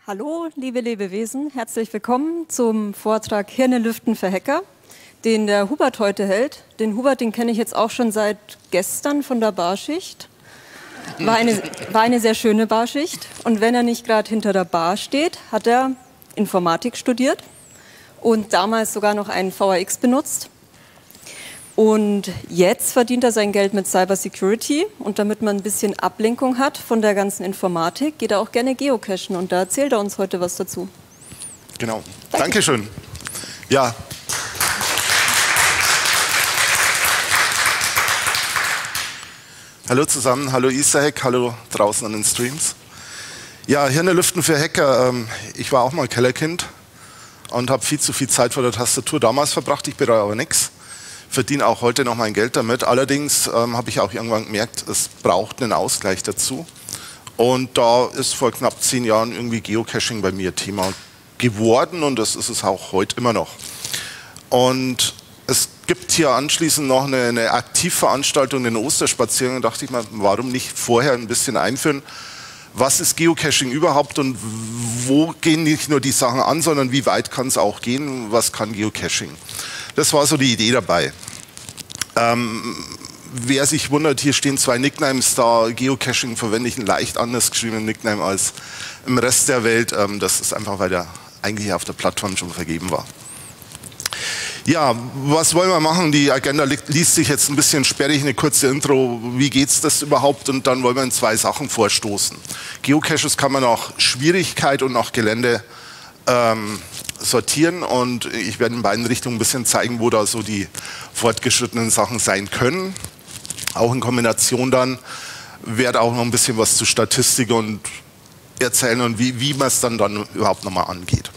Hallo, liebe Lebewesen, herzlich willkommen zum Vortrag Hirne lüften für Hacker, den der Hubert heute hält. Den Hubert, den kenne ich jetzt auch schon seit gestern von der Barschicht. War eine sehr schöne Barschicht. Und wenn er nicht gerade hinter der Bar steht, hat er Informatik studiert und damals sogar noch einen VRX benutzt. Und jetzt verdient er sein Geld mit Cybersecurity. Und damit man ein bisschen Ablenkung hat von der ganzen Informatik, geht er auch gerne geocachen. Und da erzählt er uns heute was dazu. Genau. Dankeschön. Ja. Hallo zusammen, hallo Isahack, hallo draußen an den Streams. Ja, Hirne lüften für Hacker. Ich war auch mal Kellerkind und habe viel zu viel Zeit vor der Tastatur damals verbracht. Ich bereue aber nichts. Verdiene auch heute noch mein Geld damit. Allerdings habe ich auch irgendwann gemerkt, es braucht einen Ausgleich dazu. Und da ist vor knapp 10 Jahren irgendwie Geocaching bei mir Thema geworden und das ist es auch heute immer noch. Und es gibt hier anschließend noch eine Aktivveranstaltung, den Osterspaziergang. Da dachte ich mal, warum nicht vorher ein bisschen einführen, was ist Geocaching überhaupt und wo gehen nicht nur die Sachen an, sondern wie weit kann es auch gehen, was kann Geocaching. Das war so die Idee dabei. Wer sich wundert, hier stehen 2 Nicknames da. Geocaching verwende ich einen leicht anders geschriebenen Nickname als im Rest der Welt. Das ist einfach, weil der eigentlich auf der Plattform schon vergeben war. Ja, was wollen wir machen? Die Agenda liest sich jetzt ein bisschen sperrig, eine kurze Intro. Wie geht's das überhaupt? Und dann wollen wir in 2 Sachen vorstoßen. Geocaches kann man nach Schwierigkeit und nach Gelände sortieren und ich werde in beiden Richtungen ein bisschen zeigen, wo da so die fortgeschrittenen Sachen sein können. Auch in Kombination dann werde auch noch ein bisschen was zu Statistik und erzählen und wie man es dann überhaupt nochmal angeht.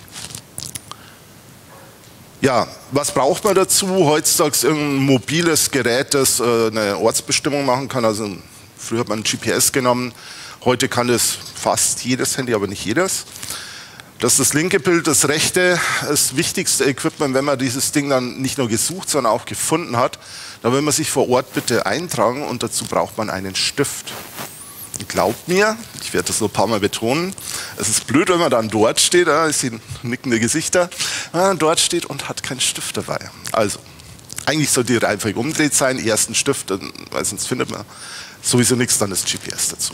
Ja, was braucht man dazu? Heutzutage irgendein mobiles Gerät, das eine Ortsbestimmung machen kann. Also früher hat man ein GPS genommen, heute kann das fast jedes Handy, aber nicht jedes. Das ist das linke Bild, das rechte, das wichtigste Equipment, wenn man dieses Ding dann nicht nur gesucht, sondern auch gefunden hat, dann will man sich vor Ort bitte eintragen und dazu braucht man einen Stift. Glaubt mir, ich werde das noch ein paar Mal betonen, es ist blöd, wenn man dann dort steht, ich sehe nickende Gesichter, wenn man dort steht und hat keinen Stift dabei. Also, eigentlich sollte die Reihenfolge umgedreht sein, erst ein Stift, weil sonst findet man sowieso nichts, dann das GPS dazu.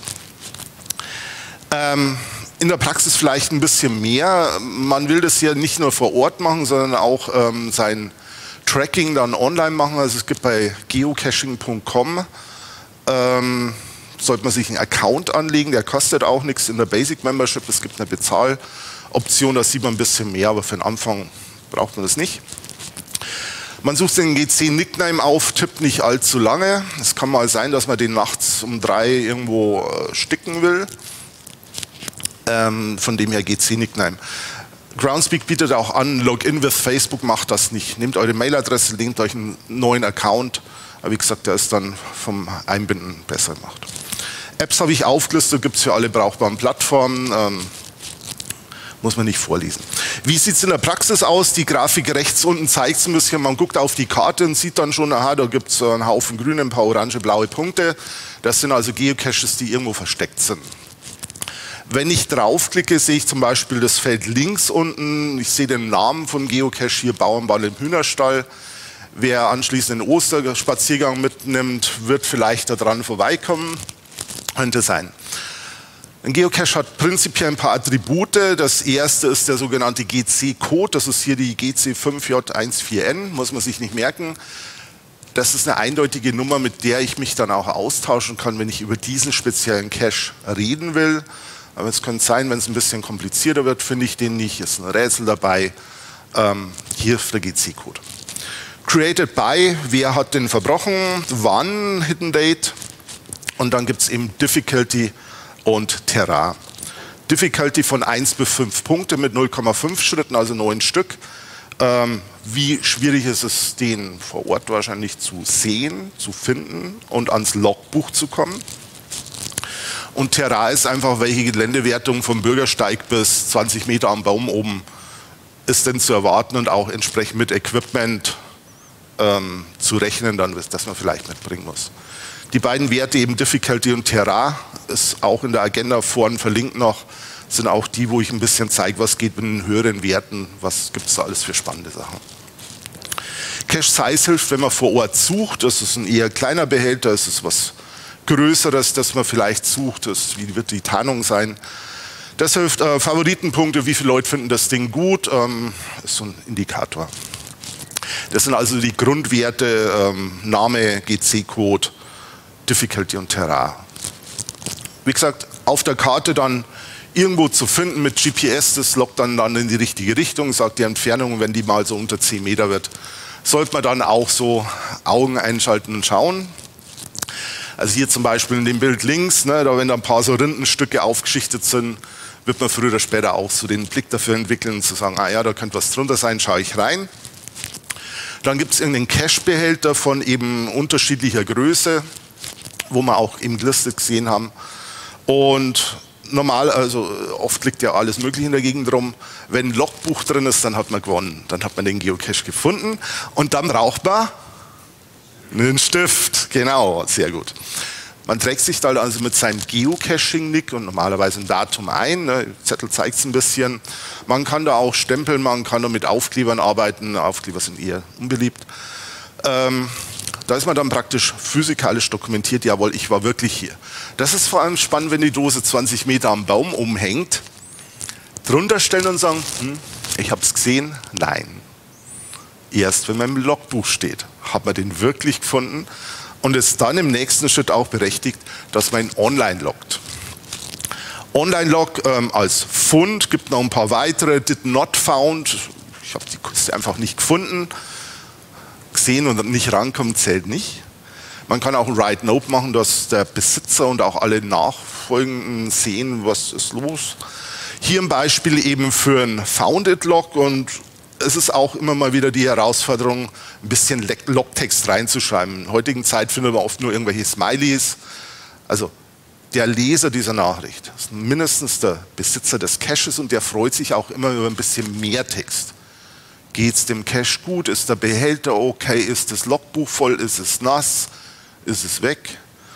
In der Praxis vielleicht ein bisschen mehr. Man will das ja nicht nur vor Ort machen, sondern auch sein Tracking dann online machen. Also es gibt bei geocaching.com sollte man sich einen Account anlegen, der kostet auch nichts in der Basic Membership. Es gibt eine Bezahloption, da sieht man ein bisschen mehr, aber für den Anfang braucht man das nicht. Man sucht den GC-Nickname auf, tippt nicht allzu lange. Es kann mal sein, dass man den nachts um 3 irgendwo sticken will. Von dem her GC-Nickname. Groundspeak bietet auch an, Login with Facebook macht das nicht. Nehmt eure Mailadresse, nehmt euch einen neuen Account. Aber wie gesagt, der ist dann vom Einbinden besser gemacht. Apps habe ich aufgelistet, gibt es für alle brauchbaren Plattformen. Muss man nicht vorlesen. Wie sieht es in der Praxis aus? Die Grafik rechts unten zeigt es ein bisschen. Man guckt auf die Karte und sieht dann schon, aha, da gibt es einen Haufen grüne, ein paar orange, blaue Punkte. Das sind also Geocaches, die irgendwo versteckt sind. Wenn ich draufklicke, sehe ich zum Beispiel das Feld links unten. Ich sehe den Namen vom Geocache hier, Bauernball im Hühnerstall. Wer anschließend den Osterspaziergang mitnimmt, wird vielleicht daran vorbeikommen. Könnte sein. Ein Geocache hat prinzipiell ein paar Attribute. Das erste ist der sogenannte GC-Code. Das ist hier die GC5J14N, muss man sich nicht merken. Das ist eine eindeutige Nummer, mit der ich mich dann auch austauschen kann, wenn ich über diesen speziellen Cache reden will. Aber es könnte sein, wenn es ein bisschen komplizierter wird, finde ich den nicht. Ist ein Rätsel dabei. Hier ist der GC-Code. Created by, wer hat den verbrochen, wann, Hidden Date. Und dann gibt es eben Difficulty und Terrain. Difficulty von 1 bis 5 Punkte mit 0,5 Schritten, also 9 Stück. Wie schwierig ist es, den vor Ort wahrscheinlich zu sehen, zu finden und ans Logbuch zu kommen. Und Terrain ist einfach, welche Geländewertung vom Bürgersteig bis 20 Meter am Baum oben ist denn zu erwarten und auch entsprechend mit Equipment zu rechnen, dann, das man vielleicht mitbringen muss. Die beiden Werte eben Difficulty und Terrain ist auch in der Agenda vorne verlinkt noch. sind auch die, wo ich ein bisschen zeige, was geht mit den höheren Werten, was gibt es da alles für spannende Sachen. Cache Size hilft, wenn man vor Ort sucht. Das ist ein eher kleiner Behälter, es ist was Größeres, das man vielleicht sucht. Wie wird die Tarnung sein? Das hilft. Favoritenpunkte, wie viele Leute finden das Ding gut, ist so ein Indikator. Das sind also die Grundwerte, Name, GC-Code, Difficulty und Terrain. Wie gesagt, auf der Karte dann irgendwo zu finden mit GPS, das lockt dann in die richtige Richtung, sagt die Entfernung, wenn die mal so unter 10 Meter wird, sollte man dann auch so Augen einschalten und schauen. Also hier zum Beispiel in dem Bild links, ne, da wenn da ein paar so Rindenstücke aufgeschichtet sind, wird man früher oder später auch so den Blick dafür entwickeln, zu sagen, ah ja, da könnte was drunter sein, schaue ich rein. Dann gibt es irgendeinen Cache-Behälter von eben unterschiedlicher Größe, wo wir auch eben gelistet gesehen haben. Und normal, also oft liegt ja alles Mögliche in der Gegend rum. Wenn ein Logbuch drin ist, dann hat man gewonnen. Dann hat man den Geocache gefunden und dann braucht man einen Stift. Genau, sehr gut. Man trägt sich da also mit seinem Geocaching-Nick und normalerweise ein Datum ein. Der Zettel zeigt es ein bisschen. Man kann da auch stempeln, man kann da mit Aufklebern arbeiten. Aufkleber sind eher unbeliebt. Da ist man dann praktisch physikalisch dokumentiert, jawohl, ich war wirklich hier. Das ist vor allem spannend, wenn die Dose 20 Meter am Baum umhängt. Drunter stellen und sagen, ich habe es gesehen, nein. Erst wenn man im Logbuch steht, hat man den wirklich gefunden und ist dann im nächsten Schritt auch berechtigt, dass man ihn online loggt. Online-Log als Fund, gibt noch ein paar weitere, did not found, ich habe die Kiste einfach nicht gefunden. Gesehen und nicht rankommen, zählt nicht. Man kann auch ein Write Note machen, dass der Besitzer und auch alle Nachfolgenden sehen, was ist los. Hier ein Beispiel eben für ein Founded-Log und es ist auch immer mal wieder die Herausforderung, ein bisschen Logtext reinzuschreiben. In der heutigen Zeit findet man oft nur irgendwelche Smileys. Also der Leser dieser Nachricht ist mindestens der Besitzer des Caches und der freut sich auch immer über ein bisschen mehr Text. Geht es dem Cache gut? Ist der Behälter okay? Ist das Logbuch voll? Ist es nass? Ist es weg?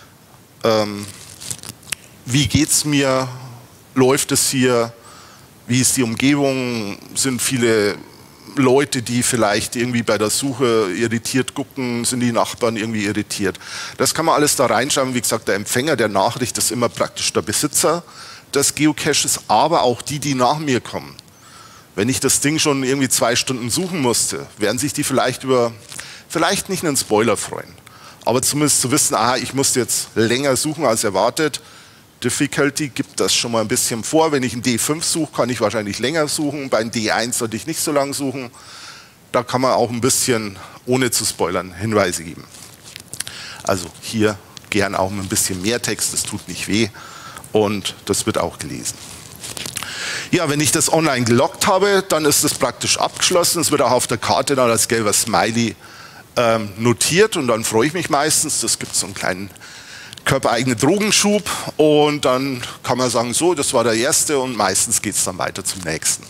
Wie geht es mir? Läuft es hier? Wie ist die Umgebung? Sind viele Leute, die vielleicht irgendwie bei der Suche irritiert gucken? Sind die Nachbarn irgendwie irritiert? Das kann man alles da reinschreiben. Wie gesagt, der Empfänger der Nachricht ist immer praktisch der Besitzer des Geocaches, aber auch die, die nach mir kommen. Wenn ich das Ding schon irgendwie 2 Stunden suchen musste, werden sich die vielleicht über, vielleicht nicht einen Spoiler freuen, aber zumindest zu wissen, aha, ich musste jetzt länger suchen als erwartet. Difficulty gibt das schon mal ein bisschen vor. Wenn ich einen D5 suche, kann ich wahrscheinlich länger suchen. Bei einem D1 sollte ich nicht so lange suchen. Da kann man auch ein bisschen, ohne zu spoilern, Hinweise geben. Also hier gern auch ein bisschen mehr Text, das tut nicht weh und das wird auch gelesen. Ja, wenn ich das online geloggt habe, dann ist das praktisch abgeschlossen. Es wird auch auf der Karte dann als gelber Smiley notiert und dann freue ich mich meistens. Das gibt so einen kleinen körpereigenen Drogenschub und dann kann man sagen, so, das war der erste und meistens geht es dann weiter zum nächsten.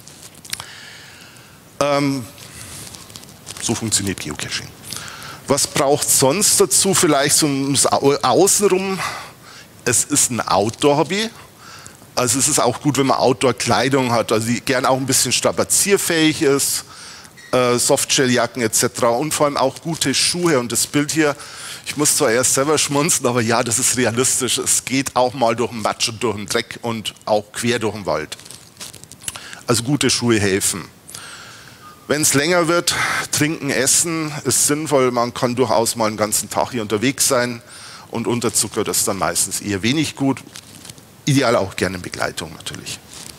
So funktioniert Geocaching. Was braucht es sonst dazu? Vielleicht so ums Außenrum. Es ist ein Outdoor-Hobby. Also es ist auch gut, wenn man Outdoor-Kleidung hat, also die gern auch ein bisschen strapazierfähig ist, Softshelljacken etc. und vor allem auch gute Schuhe. Und das Bild hier, ich muss zwar erst selber schmunzeln, aber ja, das ist realistisch. Es geht auch mal durch den Matsch und durch den Dreck und auch quer durch den Wald. Also gute Schuhe helfen. Wenn es länger wird, trinken, essen ist sinnvoll. Man kann durchaus mal einen ganzen Tag hier unterwegs sein und unterzuckert ist dann meistens eher wenig gut. Ideal auch gerne in Begleitung natürlich.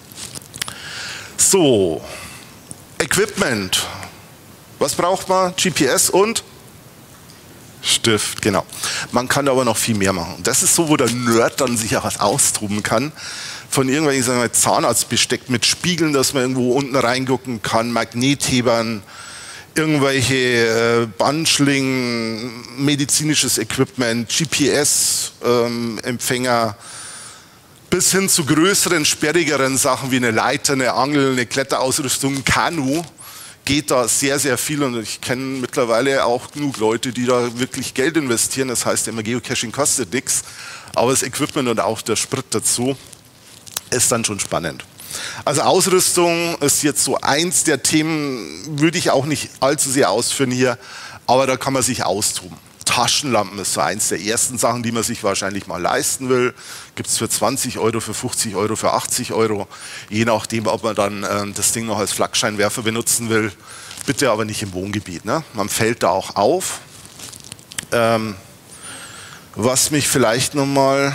So, Equipment. Was braucht man? GPS und Stift, genau. Man kann aber noch viel mehr machen. Das ist so, wo der Nerd dann sich auch was austoben kann. Von irgendwelchen, sagen wir, Zahnarztbesteck mit Spiegeln, dass man irgendwo unten reingucken kann, Magnethebern, irgendwelche Bandschlingen, medizinisches Equipment, GPS-Empfänger, bis hin zu größeren, sperrigeren Sachen wie eine Leiter, eine Angel, eine Kletterausrüstung, ein Kanu, geht da sehr, sehr viel. Und ich kenne mittlerweile auch genug Leute, die da wirklich Geld investieren. Das heißt immer, Geocaching kostet nichts, aber das Equipment und auch der Sprit dazu ist dann schon spannend. Also Ausrüstung ist jetzt so eins der Themen, würde ich auch nicht allzu sehr ausführen hier, aber da kann man sich austoben. Taschenlampen ist so eins der ersten Sachen, die man sich wahrscheinlich mal leisten will. Gibt es für 20 Euro, für 50 Euro, für 80 Euro, je nachdem, ob man dann das Ding noch als Flakscheinwerfer benutzen will. Bitte aber nicht im Wohngebiet. Ne? Man fällt da auch auf. Was mich vielleicht nochmal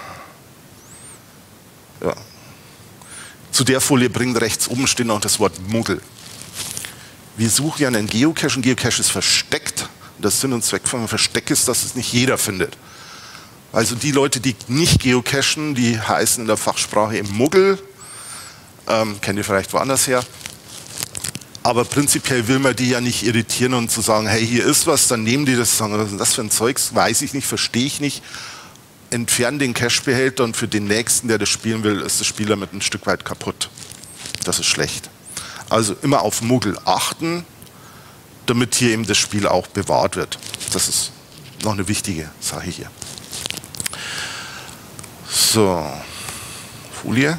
zu der Folie bringt, rechts oben steht noch das Wort Muggel. Wir suchen ja einen Geocache. Ein Geocache ist versteckt. Das Sinn und Zweck von einem Versteck ist, dass es nicht jeder findet. Also die Leute, die nicht geocachen, die heißen in der Fachsprache eben Muggel. Kennt ihr vielleicht woanders her. Aber prinzipiell will man die ja nicht irritieren und zu sagen, hey, hier ist was, dann nehmen die das, sagen, was ist das für ein Zeugs, weiß ich nicht, verstehe ich nicht. Entfernen den Cachebehälter und für den Nächsten, der das spielen will, ist das Spiel damit ein Stück weit kaputt. Das ist schlecht. Also immer auf Muggel achten, damit hier eben das Spiel auch bewahrt wird. Das ist noch eine wichtige Sache hier. So, Folie.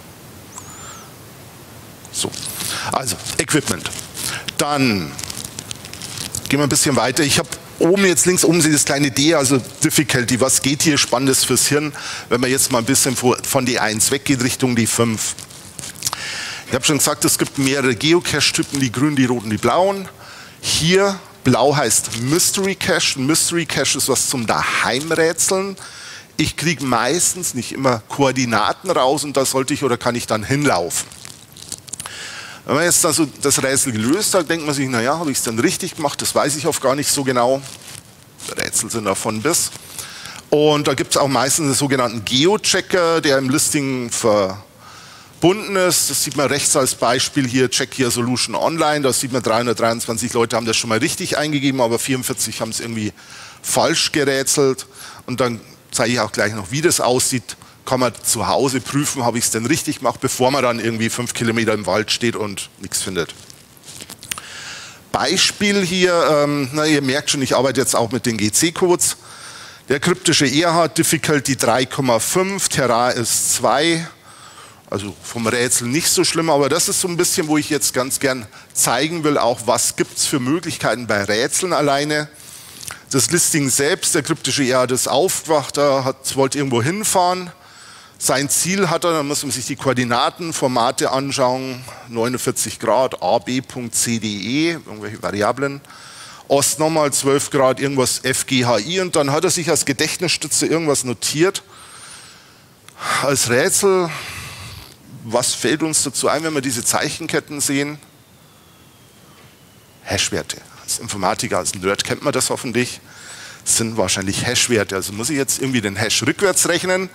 So, also Equipment. Dann gehen wir ein bisschen weiter. Ich habe oben jetzt links oben das kleine D, also Difficulty. Was geht hier Spannendes fürs Hirn, wenn man jetzt mal ein bisschen von D1 weggeht Richtung D5. Ich habe schon gesagt, es gibt mehrere Geocache-Typen, die grünen, die roten, die blauen. Hier blau heißt Mystery Cache. Mystery Cache ist was zum Daheimrätseln. Ich kriege meistens, nicht immer, Koordinaten raus und da sollte ich oder kann ich dann hinlaufen. Wenn man jetzt also das Rätsel gelöst hat, denkt man sich, naja, habe ich es denn richtig gemacht? Das weiß ich oft gar nicht so genau. Rätsel sind davon bis. Und da gibt es auch meistens einen sogenannten Geo-Checker, der im Listing verbunden ist. Das sieht man rechts als Beispiel hier, Check Here Solution Online. Da sieht man, 323 Leute haben das schon mal richtig eingegeben, aber 44 haben es irgendwie falsch gerätselt. Und dann zeige ich auch gleich noch, wie das aussieht. Kann man zu Hause prüfen, habe ich es denn richtig gemacht, bevor man dann irgendwie 5 Kilometer im Wald steht und nichts findet. Beispiel hier, ihr merkt schon, ich arbeite jetzt auch mit den GC-Codes. Der kryptische Erhard, Difficulty 3,5, Terrain ist 2. Also vom Rätsel nicht so schlimm, aber das ist so ein bisschen, wo ich jetzt ganz gern zeigen will, auch was gibt es für Möglichkeiten bei Rätseln alleine. Das Listing selbst, der kryptische Erhard ist aufgewacht, wollte irgendwo hinfahren. Sein Ziel hat er, da muss man sich die Koordinatenformate anschauen, 49 Grad, ab.cde, irgendwelche Variablen. Ost nochmal 12 Grad, irgendwas FGHI und dann hat er sich als Gedächtnisstütze irgendwas notiert. Als Rätsel, was fällt uns dazu ein, wenn wir diese Zeichenketten sehen? Hashwerte. Als Informatiker, als Nerd kennt man das hoffentlich. Das sind wahrscheinlich Hashwerte. Also muss ich jetzt irgendwie den Hash rückwärts rechnen.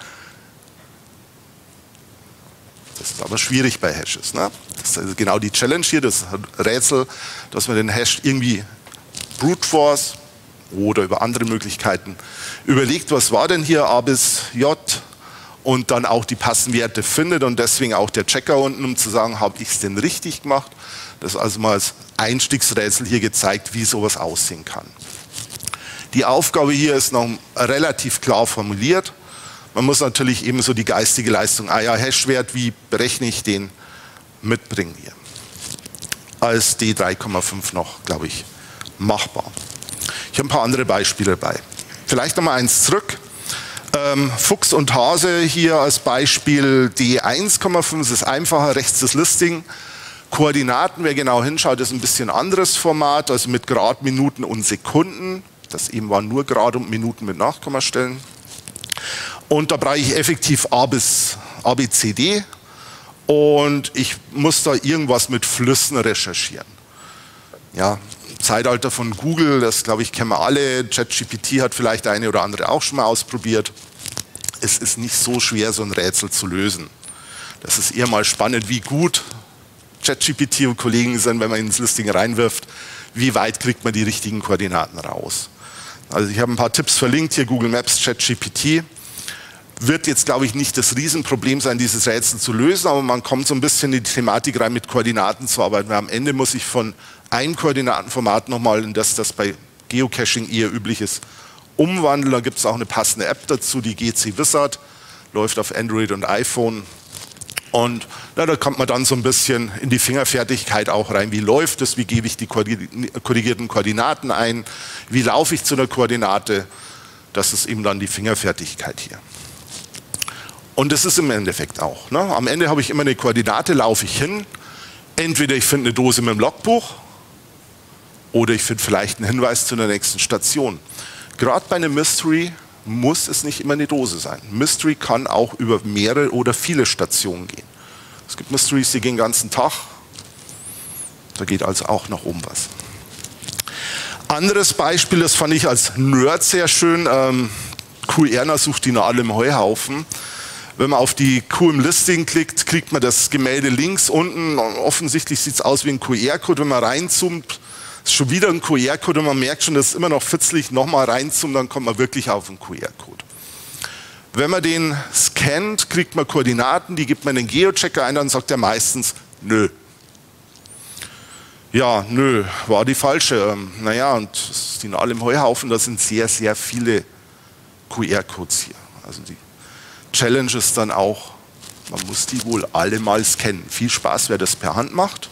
Das ist aber schwierig bei Hashes. Ne? Das ist also genau die Challenge hier, das Rätsel, dass man den Hash irgendwie Brute Force oder über andere Möglichkeiten überlegt, was war denn hier A bis J und dann auch die passenden Werte findet und deswegen auch der Checker unten, um zu sagen, habe ich es denn richtig gemacht? Das ist also mal als Einstiegsrätsel hier gezeigt, wie sowas aussehen kann. Die Aufgabe hier ist noch relativ klar formuliert. Man muss natürlich ebenso die geistige Leistung, Hashwert, wie berechne ich den, mitbringen hier. Als D3,5 noch, glaube ich, machbar. Ich habe ein paar andere Beispiele dabei. Vielleicht nochmal eins zurück. Fuchs und Hase hier als Beispiel D1,5, das ist einfacher, rechts das Listing. Koordinaten, wer genau hinschaut, ist ein bisschen anderes Format, also mit Grad, Minuten und Sekunden. Das eben waren nur Grad und Minuten mit Nachkommastellen. Und da brauche ich effektiv A bis ABCD und ich muss da irgendwas mit Flüssen recherchieren. Ja, Zeitalter von Google, das glaube ich kennen wir alle. ChatGPT hat vielleicht eine oder andere auch schon mal ausprobiert. Es ist nicht so schwer, so ein Rätsel zu lösen. Das ist eher mal spannend, wie gut ChatGPT und Kollegen sind, wenn man ins Listing reinwirft. Wie weit kriegt man die richtigen Koordinaten raus? Also ich habe ein paar Tipps verlinkt hier, Google Maps, ChatGPT. Wird jetzt, glaube ich, nicht das Riesenproblem sein, dieses Rätsel zu lösen, aber man kommt so ein bisschen in die Thematik rein, mit Koordinaten zu arbeiten. Weil am Ende muss ich von einem Koordinatenformat nochmal in das bei Geocaching eher üblich ist, umwandeln. Da gibt es auch eine passende App dazu, die GC Wizard, läuft auf Android und iPhone. Und na, da kommt man dann so ein bisschen in die Fingerfertigkeit auch rein. Wie läuft es? Wie gebe ich die korrigierten Koordinaten ein? Wie laufe ich zu einer Koordinate? Das ist eben dann die Fingerfertigkeit hier. Und das ist im Endeffekt auch. Ne? Am Ende habe ich immer eine Koordinate, laufe ich hin. Entweder ich finde eine Dose mit dem Logbuch oder ich finde vielleicht einen Hinweis zu der nächsten Station. Gerade bei einem Mystery muss es nicht immer eine Dose sein. Mystery kann auch über mehrere oder viele Stationen gehen. Es gibt Mysteries, die gehen den ganzen Tag. Da geht also auch nach oben was. Anderes Beispiel, das fand ich als Nerd sehr schön. QR sucht die Nadel im Heuhaufen. Wenn man auf die Q im Listing klickt, kriegt man das Gemälde links unten. Offensichtlich sieht es aus wie ein QR-Code. Wenn man reinzoomt, ist schon wieder ein QR-Code und man merkt schon, das ist immer noch fitzelig. Nochmal reinzoomen, dann kommt man wirklich auf einen QR-Code. Wenn man den scannt, kriegt man Koordinaten, die gibt man in den Geochecker ein, dann sagt er meistens nö. Ja, nö, war die falsche. Naja, und das ist die Nadel im Heuhaufen, da sind sehr, sehr viele QR-Codes hier. Also die Challenge ist dann auch, man muss die wohl alle mal scannen. Viel Spaß, wer das per Hand macht.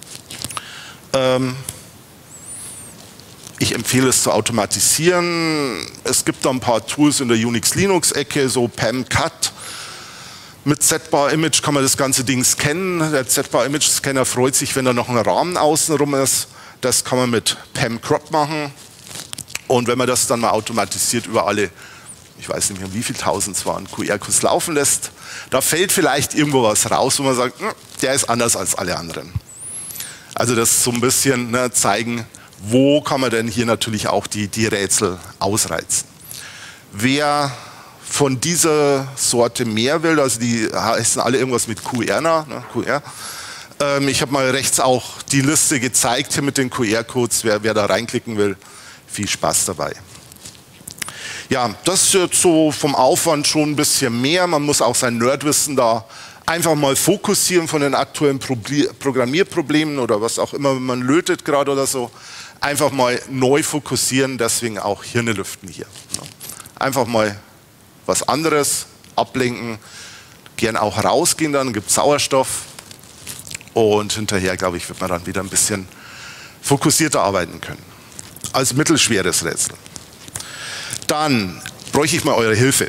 Ich empfehle es zu automatisieren. Es gibt da ein paar Tools in der Unix-Linux-Ecke, so PAM-Cut. Mit Z-Bar-Image kann man das ganze Ding scannen. Der Z-Bar-Image-Scanner freut sich, wenn da noch ein Rahmen außenrum ist. Das kann man mit PAM-Crop machen. Und wenn man das dann mal automatisiert über alle, ich weiß nicht mehr, wie viele tausend es waren, QR-Codes laufen lässt, da fällt vielleicht irgendwo was raus, wo man sagt, der ist anders als alle anderen. Also das ist so ein bisschen zeigen, wo kann man denn hier natürlich auch die Rätsel ausreizen. Wer von dieser Sorte mehr will, also die heißen alle irgendwas mit QR, QR. Ich habe mal rechts auch die Liste gezeigt hier mit den QR-Codes, wer da reinklicken will, viel Spaß dabei. Ja, das ist jetzt so vom Aufwand schon ein bisschen mehr, man muss auch sein Nerdwissen da einfach mal fokussieren von den aktuellen Programmierproblemen oder was auch immer man lötet gerade oder so. Einfach mal neu fokussieren, deswegen auch Hirnelüften hier. Einfach mal was anderes, ablenken, gern auch rausgehen, dann gibt es Sauerstoff und hinterher, glaube ich, wird man dann wieder ein bisschen fokussierter arbeiten können. Als mittelschweres Rätsel. Dann bräuchte ich mal eure Hilfe.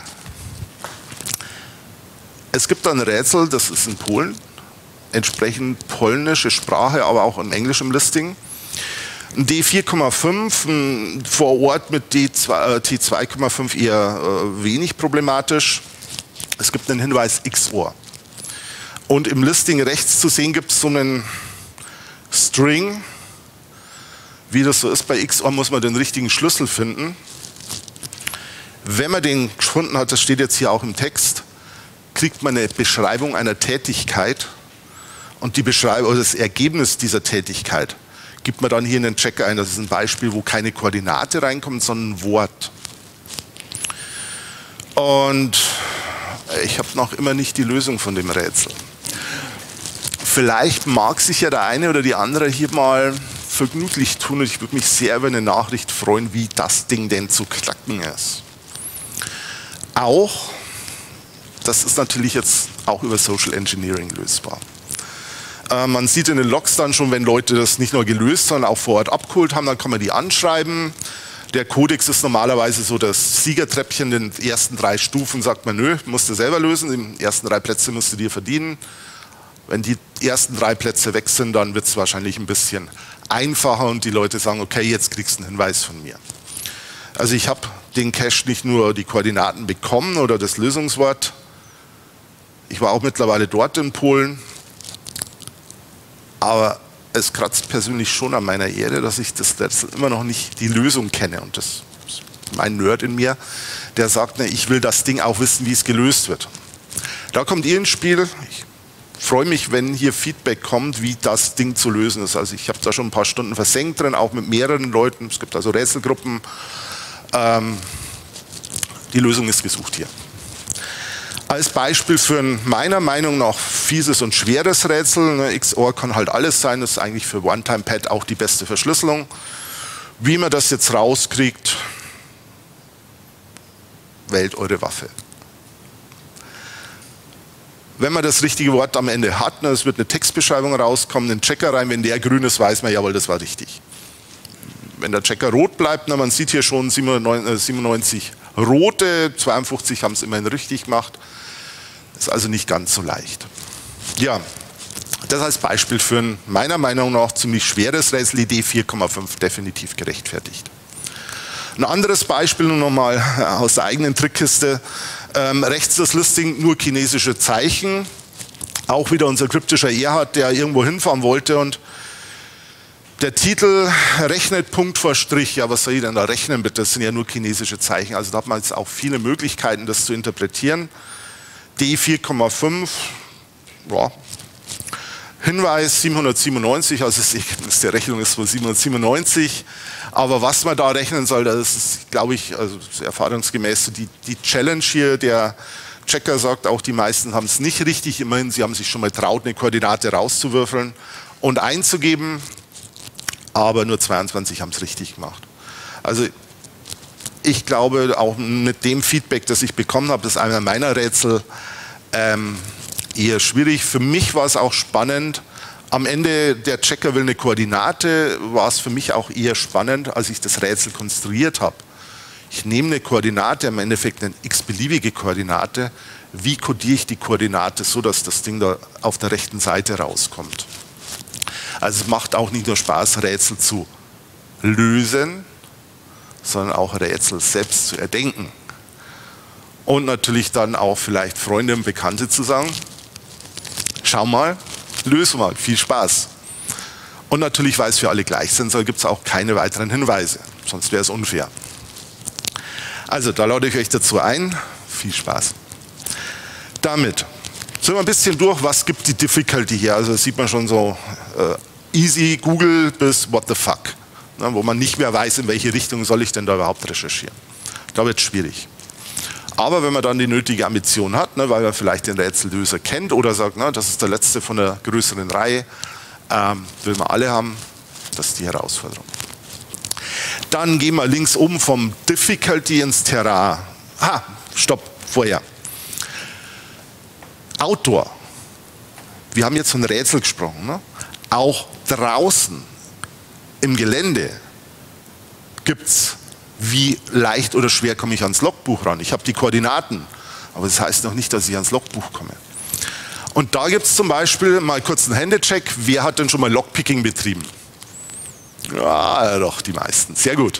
Es gibt ein Rätsel, das ist in Polen, entsprechend polnische Sprache, aber auch im englischen Listing. Ein D4,5, vor Ort mit T2,5 eher wenig problematisch. Es gibt einen Hinweis XOR. Und im Listing rechts zu sehen gibt es so einen String. Wie das so ist bei XOR, muss man den richtigen Schlüssel finden. Wenn man den gefunden hat, das steht jetzt hier auch im Text, kriegt man eine Beschreibung einer Tätigkeit und die Beschreibung oder das Ergebnis dieser Tätigkeit gibt man dann hier in den Checker ein. Das ist ein Beispiel, wo keine Koordinate reinkommt, sondern ein Wort. Und ich habe noch immer nicht die Lösung von dem Rätsel. Vielleicht mag sich ja der eine oder die andere hier mal vergnüglich tun und ich würde mich sehr über eine Nachricht freuen, wie das Ding denn zu knacken ist. Auch, das ist natürlich jetzt auch über Social Engineering lösbar. Man sieht in den Logs dann schon, wenn Leute das nicht nur gelöst, sondern auch vor Ort abgeholt haben, dann kann man die anschreiben. Der Codex ist normalerweise so das Siegertreppchen, in den ersten 3 Stufen sagt man, nö, musst du selber lösen, die ersten 3 Plätze musst du dir verdienen. Wenn die ersten 3 Plätze weg sind, dann wird es wahrscheinlich ein bisschen einfacher und die Leute sagen, okay, jetzt kriegst du einen Hinweis von mir. Also ich habe den Cache nicht nur die Koordinaten bekommen oder das Lösungswort, ich war auch mittlerweile dort in Polen, aber es kratzt persönlich schon an meiner Ehre, dass ich das Rätsel immer noch nicht die Lösung kenne. Und das ist mein Nerd in mir, der sagt, ich will das Ding auch wissen, wie es gelöst wird. Da kommt ihr ins Spiel. Ich freue mich, wenn hier Feedback kommt, wie das Ding zu lösen ist. Also ich habe da schon ein paar Stunden versenkt drin, auch mit mehreren Leuten. Es gibt also Rätselgruppen. Die Lösung ist gesucht hier. Als Beispiel für ein meiner Meinung nach fieses und schweres Rätsel, XOR kann halt alles sein, das ist eigentlich für One-Time-Pad auch die beste Verschlüsselung. Wie man das jetzt rauskriegt, wählt eure Waffe. wenn man das richtige Wort am Ende hat, es wird eine Textbeschreibung rauskommen, ein Checker rein, wenn der grün ist, weiß man, jawohl, das war richtig. Wenn der Checker rot bleibt, man sieht hier schon 97 rote, 52 haben es immerhin richtig gemacht. Ist also nicht ganz so leicht. Ja, das als Beispiel für ein meiner Meinung nach ziemlich schweres Rätsel, Idee 4,5 definitiv gerechtfertigt. Ein anderes Beispiel nur nochmal aus der eigenen Trickkiste. Rechts das Listing, nur chinesische Zeichen. Auch wieder unser kryptischer Erhard, der irgendwo hinfahren wollte und der Titel rechnet Punkt vor Strich. Ja, was soll ich denn da rechnen bitte? Das sind ja nur chinesische Zeichen. Also da hat man jetzt auch viele Möglichkeiten, das zu interpretieren. D 4,5, ja. Hinweis 797, also das Ergebnis der Rechnung ist wohl 797. Aber was man da rechnen soll, das ist, glaube ich, also erfahrungsgemäß so die Challenge hier. Der Checker sagt auch, die meisten haben es nicht richtig. Immerhin, sie haben sich schon mal traut, eine Koordinate rauszuwürfeln und einzugeben. Aber nur 22 haben es richtig gemacht. Also ich glaube, auch mit dem Feedback, das ich bekommen habe, das ist einer meiner Rätsel, eher schwierig. Für mich war es auch spannend. Am Ende, der Checker will eine Koordinate, war es für mich auch eher spannend, als ich das Rätsel konstruiert habe. Ich nehme eine Koordinate, im Endeffekt eine x-beliebige Koordinate. Wie kodiere ich die Koordinate so, dass das Ding da auf der rechten Seite rauskommt? Also es macht auch nicht nur Spaß, Rätsel zu lösen, sondern auch Rätsel selbst zu erdenken. Und natürlich dann auch vielleicht Freunde und Bekannte zu sagen, schau mal, löse mal, viel Spaß. Und natürlich, weil es für alle gleich sind soll, gibt es auch keine weiteren Hinweise, sonst wäre es unfair. Also da lade ich euch dazu ein, viel Spaß. Damit sind wir ein bisschen durch, was gibt die Difficulty hier, also das sieht man schon so easy, Google bis what the fuck, ne, wo man nicht mehr weiß, in welche Richtung soll ich denn da überhaupt recherchieren. Da wird es schwierig. Aber wenn man dann die nötige Ambition hat, ne, weil man vielleicht den Rätsellöser kennt oder sagt, ne, das ist der letzte von der größeren Reihe, will man alle haben, das ist die Herausforderung. Dann gehen wir links oben vom Difficulty ins Terrain. Stopp, vorher. Outdoor. Wir haben jetzt von Rätsel gesprochen. Ne? Auch draußen im Gelände gibt es, wie leicht oder schwer komme ich ans Logbuch ran. Ich habe die Koordinaten, aber das heißt noch nicht, dass ich ans Logbuch komme. Und da gibt es zum Beispiel mal kurz einen Händecheck. Wer hat denn schon mal Logpicking betrieben? Ja, doch, die meisten. Sehr gut.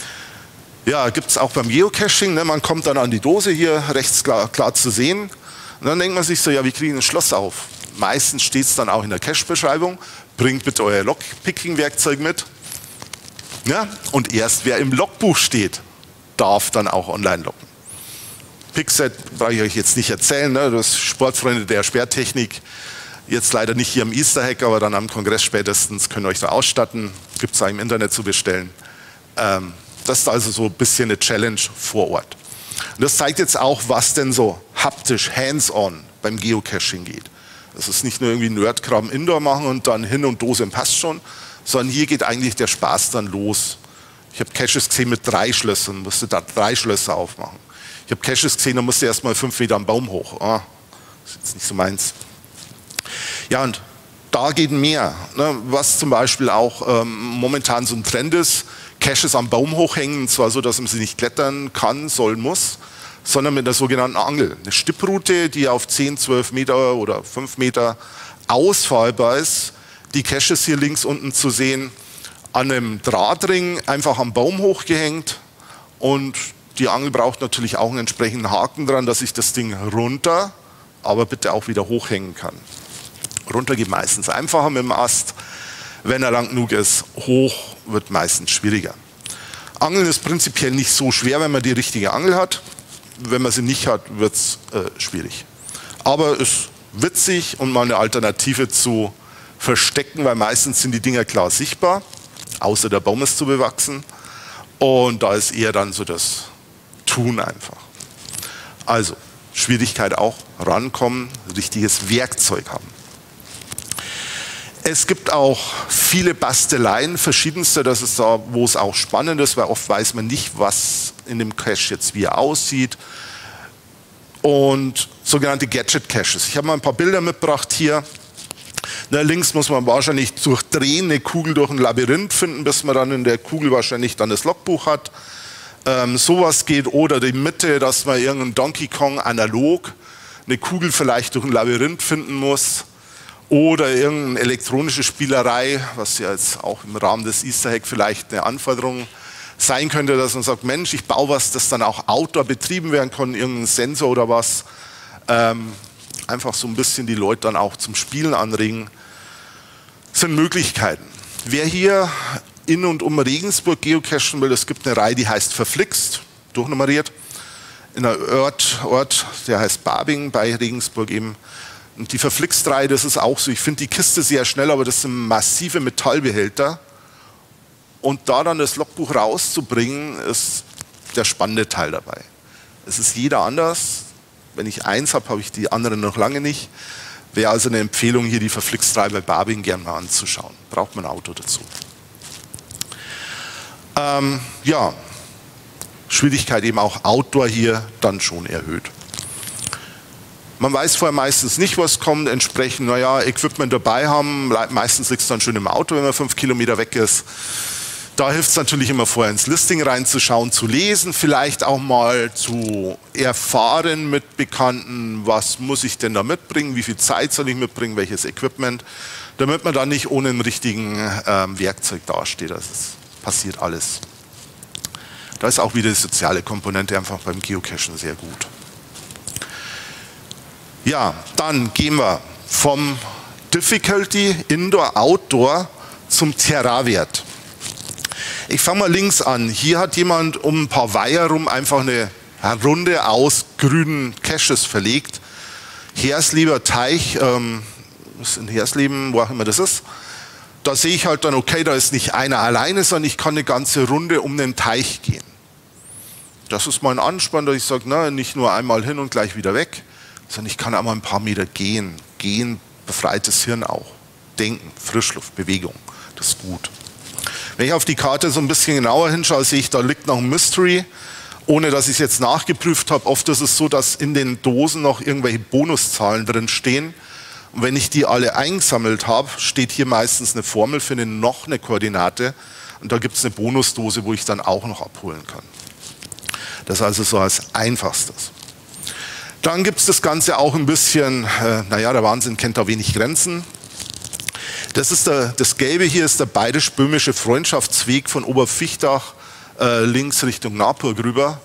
Ja, gibt es auch beim Geocaching. Ne? Man kommt dann an die Dose hier rechts klar zu sehen. Und dann denkt man sich so, ja, wie kriegen wir ein Schloss auf? Meistens steht es dann auch in der Cache-Beschreibung. Bringt bitte euer Logpicking-Werkzeug mit. Ja? Und erst wer im Logbuch steht, darf dann auch online loggen. Pixet brauche ich euch jetzt nicht erzählen. Ne? Das ist Sportfreunde der Sperrtechnik. Jetzt leider nicht hier am Easter Hack, aber dann am Kongress spätestens könnt ihr euch da ausstatten. Gibt es auch im Internet zu bestellen. Das ist also so ein bisschen eine Challenge vor Ort. Und das zeigt jetzt auch, was denn so haptisch, hands-on beim Geocaching geht. Das ist nicht nur irgendwie Nerdkram Indoor machen und dann hin und Dose passt schon, sondern hier geht eigentlich der Spaß dann los. Ich habe Caches gesehen mit 3 Schlössern, musste da 3 Schlösser aufmachen. Ich habe Caches gesehen, da musste erst mal 5 Meter am Baum hoch. Das ist jetzt nicht so meins. Ja, und da geht mehr. Ne? Was zum Beispiel auch momentan so ein Trend ist, Caches am Baum hochhängen, und zwar so, dass man sie nicht klettern kann, soll, muss, sondern mit einer sogenannten Angel. Eine Stipproute, die auf 10, 12 Meter oder 5 Meter ausfahrbar ist. Die Caches hier links unten zu sehen, an einem Drahtring einfach am Baum hochgehängt. Und die Angel braucht natürlich auch einen entsprechenden Haken dran, dass ich das Ding runter, aber bitte auch wieder hochhängen kann. Runter geht meistens einfacher mit dem Ast. Wenn er lang genug ist, hoch wird meistens schwieriger. Angeln ist prinzipiell nicht so schwer, wenn man die richtige Angel hat. Wenn man sie nicht hat, wird es schwierig. Aber es ist witzig und mal eine Alternative zu verstecken, weil meistens sind die Dinger klar sichtbar, außer der Baum ist zu bewachsen. Und da ist eher dann so das Tun einfach. Also Schwierigkeit auch, rankommen, richtiges Werkzeug haben. Es gibt auch viele Basteleien, verschiedenste, das ist da, wo es auch spannend ist, weil oft weiß man nicht, was in dem Cache jetzt wie er aussieht. und sogenannte Gadget Caches. Ich habe mal ein paar Bilder mitgebracht hier. Links muss man wahrscheinlich durchdrehen, eine Kugel durch ein Labyrinth finden, bis man dann in der Kugel wahrscheinlich dann das Logbuch hat. Sowas geht, oder die Mitte, dass man irgendeinen Donkey Kong analog eine Kugel vielleicht durch ein Labyrinth finden muss, oder irgendeine elektronische Spielerei, was ja jetzt auch im Rahmen des Easter Egg vielleicht eine Anforderung sein könnte, dass man sagt, Mensch, ich baue was, das dann auch outdoor betrieben werden kann, irgendein Sensor oder was. Einfach so ein bisschen die Leute dann auch zum Spielen anregen. Das sind Möglichkeiten. Wer hier in und um Regensburg geocachen will, es gibt eine Reihe, die heißt Verflixt, durchnummeriert, in einem Ort, der heißt Babing, bei Regensburg eben. Und die Verflixt-Reihe, das ist auch so, ich finde die Kiste sehr schnell, aber das sind massive Metallbehälter. Und da dann das Logbuch rauszubringen, ist der spannende Teil dabei. Es ist jeder anders. Wenn ich eins habe, habe ich die anderen noch lange nicht. Wäre also eine Empfehlung, hier die Verflixt-Reihe bei Babing gerne mal anzuschauen. Braucht man ein Auto dazu. Ja, Schwierigkeit eben auch Outdoor hier dann schon erhöht. Man weiß vorher meistens nicht, was kommt, entsprechend, naja, Equipment dabei haben, meistens liegt es dann schön im Auto, wenn man 5 Kilometer weg ist. Da hilft es natürlich immer vorher ins Listing reinzuschauen, zu lesen, vielleicht auch mal zu erfahren mit Bekannten, was muss ich denn da mitbringen, wie viel Zeit soll ich mitbringen, welches Equipment, damit man dann nicht ohne ein richtigen Werkzeug dasteht. Also es passiert alles. Da ist auch wieder die soziale Komponente einfach beim Geocachen sehr gut. Ja, dann gehen wir vom Difficulty Indoor Outdoor zum Terrain-Wert. Ich fange mal links an. Hier hat jemand um ein paar Weiher rum einfach eine Runde aus grünen Caches verlegt. Herslieber Teich, das ist in Hersleben, wo auch immer das ist. Da sehe ich halt dann, okay, da ist nicht einer alleine, sondern ich kann eine ganze Runde um den Teich gehen. Das ist mein Anspann, dass ich sage, na, nicht nur einmal hin und gleich wieder weg, sondern ich kann auch mal ein paar Meter gehen. Gehen befreit das Hirn auch. Denken, Frischluft, Bewegung, das ist gut. Wenn ich auf die Karte so ein bisschen genauer hinschaue, sehe ich, da liegt noch ein Mystery, ohne dass ich es jetzt nachgeprüft habe. Oft ist es so, dass in den Dosen noch irgendwelche Bonuszahlen drin stehen. Und wenn ich die alle eingesammelt habe, steht hier meistens eine Formel für noch eine Koordinate. Und da gibt es eine Bonusdose, wo ich dann auch noch abholen kann. Das ist also so als Einfachstes. Dann gibt es das Ganze auch ein bisschen, naja, der Wahnsinn kennt da wenig Grenzen. Das Gelbe hier ist der bayerisch-böhmische Freundschaftsweg von Oberfichtach links Richtung Naburg rüber.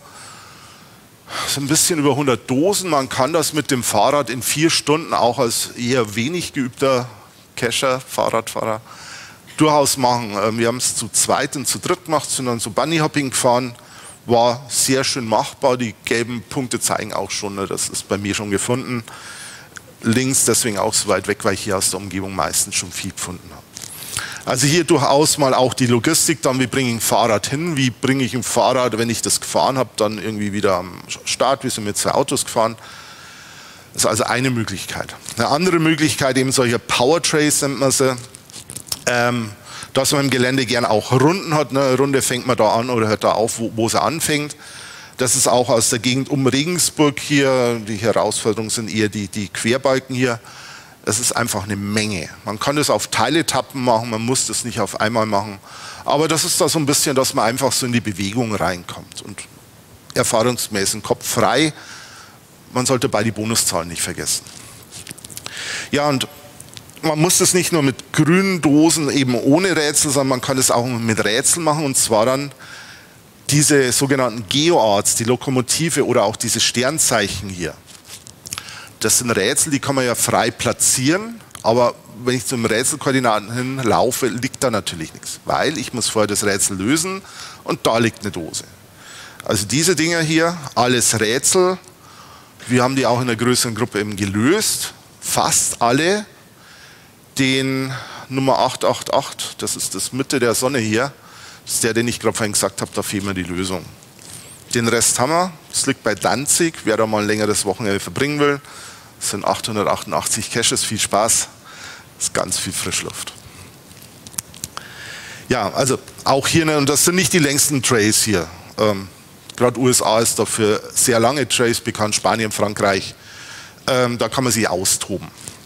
Das sind ein bisschen über 100 Dosen. Man kann das mit dem Fahrrad in 4 Stunden auch als eher wenig geübter Cacher, Fahrradfahrer, durchaus machen. Wir haben es zu zweit und zu dritt gemacht, sind dann so Bunnyhopping gefahren. War sehr schön machbar. Die gelben Punkte zeigen auch schon, das ist bei mir schon gefunden. Links deswegen auch so weit weg, weil ich hier aus der Umgebung meistens schon viel gefunden habe. Also hier durchaus mal auch die Logistik, dann wie bringe ich ein Fahrrad hin, wie bringe ich ein Fahrrad, wenn ich das gefahren habe, dann irgendwie wieder am Start, wir sind mit 2 Autos gefahren. Das ist also eine Möglichkeit. Eine andere Möglichkeit, eben solche Powertrays nennt man sie, dass man im Gelände gern auch Runden hat. Eine Runde fängt man da an oder hört da auf, wo sie anfängt. Das ist auch aus der Gegend um Regensburg hier. Die Herausforderungen sind eher die Querbalken hier. Es ist einfach eine Menge. Man kann das auf Teiletappen machen, man muss das nicht auf einmal machen. Aber das ist da so ein bisschen, dass man einfach so in die Bewegung reinkommt. Und erfahrungsmäßig den Kopf frei. Man sollte bei die Bonuszahlen nicht vergessen. Ja, und man muss das nicht nur mit grünen Dosen eben ohne Rätsel, sondern man kann das auch mit Rätseln machen. Und zwar dann diese sogenannten Geoarts, die Lokomotive oder auch diese Sternzeichen hier. Das sind Rätsel, die kann man ja frei platzieren, aber wenn ich zum Rätselkoordinaten hinlaufe, liegt da natürlich nichts, weil ich muss vorher das Rätsel lösen und da liegt eine Dose. Also diese Dinger hier, alles Rätsel, wir haben die auch in einer größeren Gruppe eben gelöst, fast alle. Den Nummer 888, das ist das Mitte der Sonne hier, das ist der, den ich gerade vorhin gesagt habe, da fehlt mir die Lösung. Den Rest haben wir, das liegt bei Danzig, wer da mal ein längeres Wochenende verbringen will. Das sind 888 Caches, viel Spaß, das ist ganz viel Frischluft. Ja, also auch hier, und das sind nicht die längsten Trays hier. Können Gerade USA ist dafür sehr lange Trace bekannt, Spanien, Frankreich. Da kann man sich austoben.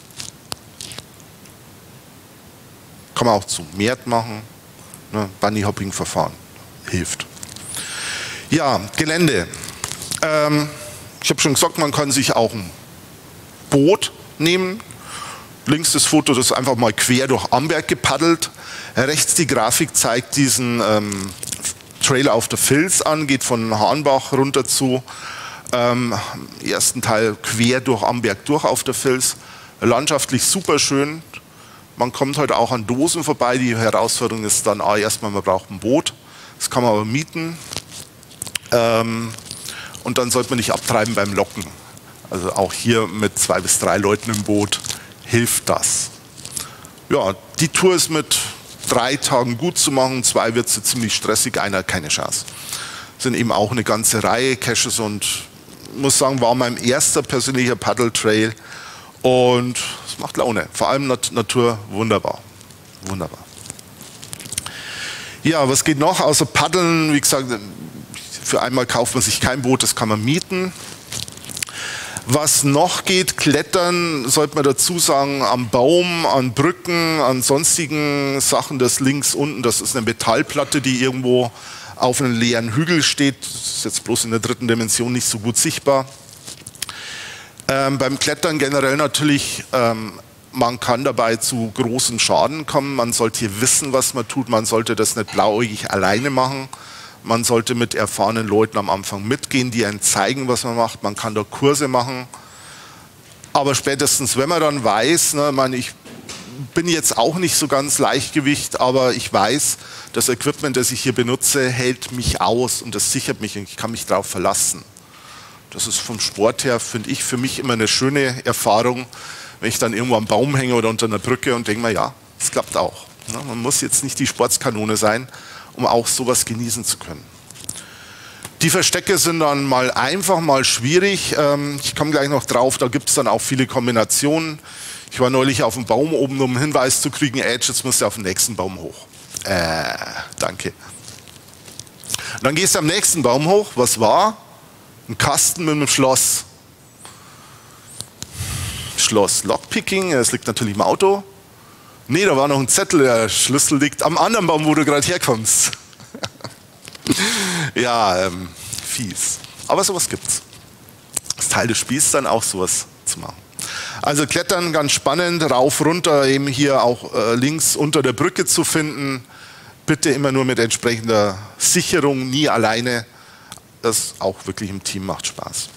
Kann man auch zu Mehrt machen. Ne? Bunny-Hopping-Verfahren hilft. Ja, Gelände. Ich habe schon gesagt, man kann sich auch ein Boot nehmen. Links das Foto, das ist einfach mal quer durch Amberg gepaddelt. Rechts die Grafik zeigt diesen Trail auf der Vils an, geht von Hahnbach runter zu ersten Teil quer durch Amberg durch auf der Vils. Landschaftlich super schön. Man kommt heute auch an Dosen vorbei. Die Herausforderung ist dann erstmal, man braucht ein Boot. Das kann man aber mieten. Und dann sollte man nicht abtreiben beim Locken. Also auch hier mit 2 bis 3 Leuten im Boot hilft das. Ja, die Tour ist mit 3 Tagen gut zu machen, 2 wird sie ziemlich stressig, einer keine Chance. Sind eben auch eine ganze Reihe Caches und ich muss sagen, war mein erster persönlicher Paddle-Trail und es macht Laune. Vor allem Natur wunderbar. Wunderbar. Ja, was geht noch außer Paddeln? Wie gesagt, für einmal kauft man sich kein Boot, das kann man mieten. Was noch geht, Klettern, sollte man dazu sagen, am Baum, an Brücken, an sonstigen Sachen, das links unten, das ist eine Metallplatte, die irgendwo auf einem leeren Hügel steht. Das ist jetzt bloß in der 3. Dimension nicht so gut sichtbar. Beim Klettern generell natürlich, man kann dabei zu großen Schaden kommen. Man sollte hier wissen, was man tut. Man sollte das nicht blauäugig alleine machen. Man sollte mit erfahrenen Leuten am Anfang mitgehen, die einen zeigen, was man macht. Man kann da Kurse machen. Aber spätestens, wenn man dann weiß, ne, ich bin jetzt auch nicht so ganz Leichtgewicht, aber ich weiß, das Equipment, das ich hier benutze, hält mich aus und das sichert mich und ich kann mich darauf verlassen. Das ist vom Sport her, finde ich, für mich immer eine schöne Erfahrung, wenn ich dann irgendwo am Baum hänge oder unter einer Brücke und denke mir, ja, es klappt auch. Ne, man muss jetzt nicht die Sportskanone sein, um auch sowas genießen zu können. Die Verstecke sind dann mal einfach, mal schwierig. Ich komme gleich noch drauf, da gibt es dann auch viele Kombinationen. Ich war neulich auf dem Baum oben, um einen Hinweis zu kriegen, Edge, jetzt musst du auf den nächsten Baum hoch. Danke. Und dann gehst du am nächsten Baum hoch, was war? Ein Kasten mit einem Schloss. Schloss Lockpicking, es liegt natürlich im Auto. Nee, da war noch ein Zettel, der Schlüssel liegt am anderen Baum, wo du gerade herkommst. Ja, fies. Aber sowas gibt's. Das Teil des Spiels dann auch sowas zu machen. Also Klettern ganz spannend, rauf, runter, eben hier auch links unter der Brücke zu finden. Bitte immer nur mit entsprechender Sicherung, nie alleine. Das auch wirklich im Team macht Spaß.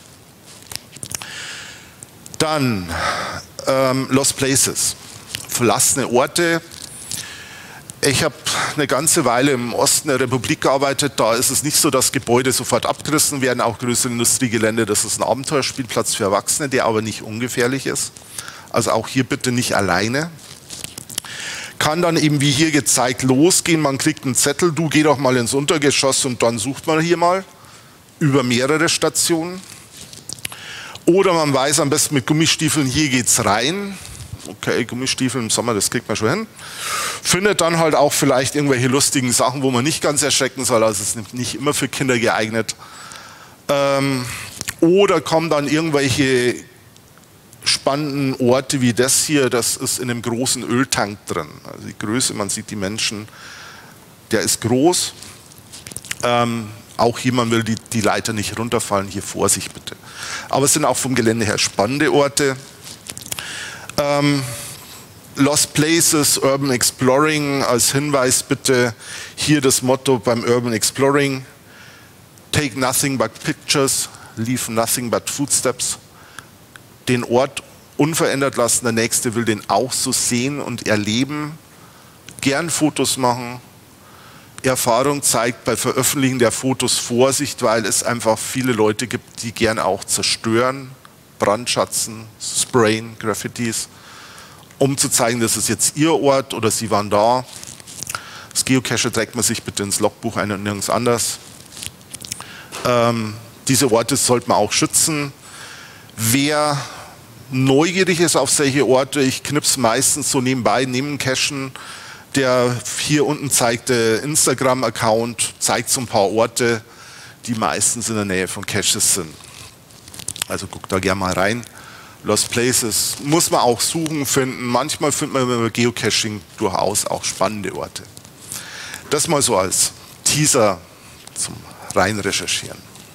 Dann Lost Places. Verlassene Orte. Ich habe eine ganze Weile im Osten der Republik gearbeitet. Da ist es nicht so, dass Gebäude sofort abgerissen werden, auch größere Industriegelände. Das ist ein Abenteuerspielplatz für Erwachsene, der aber nicht ungefährlich ist. Also auch hier bitte nicht alleine. Kann dann eben wie hier gezeigt losgehen. Man kriegt einen Zettel, du geh doch mal ins Untergeschoss und dann sucht man hier mal über mehrere Stationen. Oder man weiß am besten mit Gummistiefeln, hier geht's rein. Okay, Gummistiefel im Sommer, das kriegt man schon hin. Findet dann halt auch vielleicht irgendwelche lustigen Sachen, wo man nicht ganz erschrecken soll, also es ist nicht immer für Kinder geeignet. Oder kommen dann irgendwelche spannenden Orte wie das hier, das ist in einem großen Öltank drin. Also die Größe, man sieht die Menschen, der ist groß. Auch hier, man will die Leiter nicht runterfallen, hier Vorsicht bitte. Aber es sind auch vom Gelände her spannende Orte. Lost Places, Urban Exploring, als Hinweis bitte hier das Motto beim Urban Exploring: Take nothing but pictures, leave nothing but footsteps. Den Ort unverändert lassen, der Nächste will den auch so sehen und erleben. Gern Fotos machen. Erfahrung zeigt bei Veröffentlichen der Fotos Vorsicht, weil es einfach viele Leute gibt, die gern auch zerstören, brandschatzen, sprayen, Graffitis, um zu zeigen, das ist jetzt ihr Ort oder sie waren da. Das Geocache trägt man sich bitte ins Logbuch ein und nirgends anders. Diese Orte sollte man auch schützen. Wer neugierig ist auf solche Orte, ich knipse meistens so nebenbei, neben Cachen, der hier unten zeigte Instagram-Account, zeigt so ein paar Orte, die meistens in der Nähe von Caches sind. Also guckt da gerne mal rein. Lost Places muss man auch suchen, finden. Manchmal findet man über Geocaching durchaus auch spannende Orte. Das mal so als Teaser zum rein recherchieren.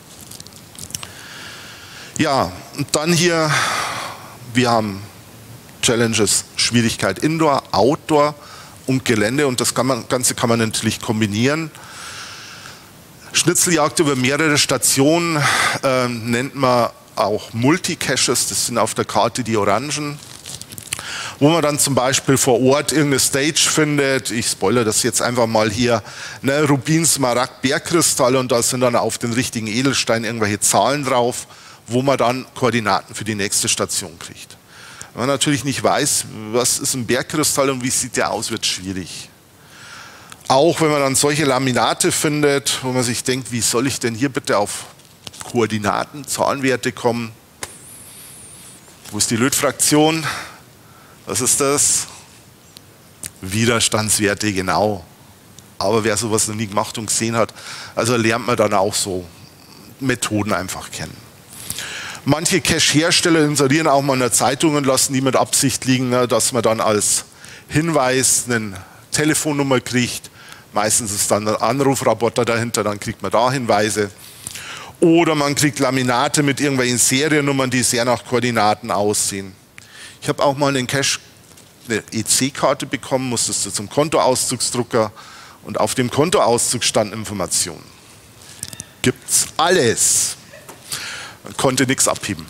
Ja, und dann hier, wir haben Challenges, Schwierigkeit Indoor, Outdoor und Gelände und das Ganze kann man natürlich kombinieren. Schnitzeljagd über mehrere Stationen nennt man auch Multicaches, das sind auf der Karte die Orangen, wo man dann zum Beispiel vor Ort irgendeine Stage findet. Ich spoilere das jetzt einfach mal hier, ne, Rubin, Smaragd, Bergkristall und da sind dann auf den richtigen Edelstein irgendwelche Zahlen drauf, wo man dann Koordinaten für die nächste Station kriegt. Wenn man natürlich nicht weiß, was ist ein Bergkristall und wie sieht der aus, wird es schwierig. Auch wenn man dann solche Laminate findet, wo man sich denkt, wie soll ich denn hier bitte auf Koordinaten, Zahlenwerte kommen? Wo ist die Lötfraktion? Was ist das? Widerstandswerte, genau. Aber wer sowas noch nie gemacht und gesehen hat, also lernt man dann auch so Methoden einfach kennen. Manche Cache-Hersteller inserieren auch mal in der Zeitung und lassen die mit Absicht liegen, dass man dann als Hinweis eine Telefonnummer kriegt. Meistens ist dann ein Anrufroboter dahinter, dann kriegt man da Hinweise. Oder man kriegt Laminate mit irgendwelchen Seriennummern, die sehr nach Koordinaten aussehen. Ich habe auch mal einen Cache, eine EC-Karte bekommen, musstest du zum Kontoauszugsdrucker und auf dem Kontoauszug stand Informationen. Gibt's alles. Man konnte nichts abheben.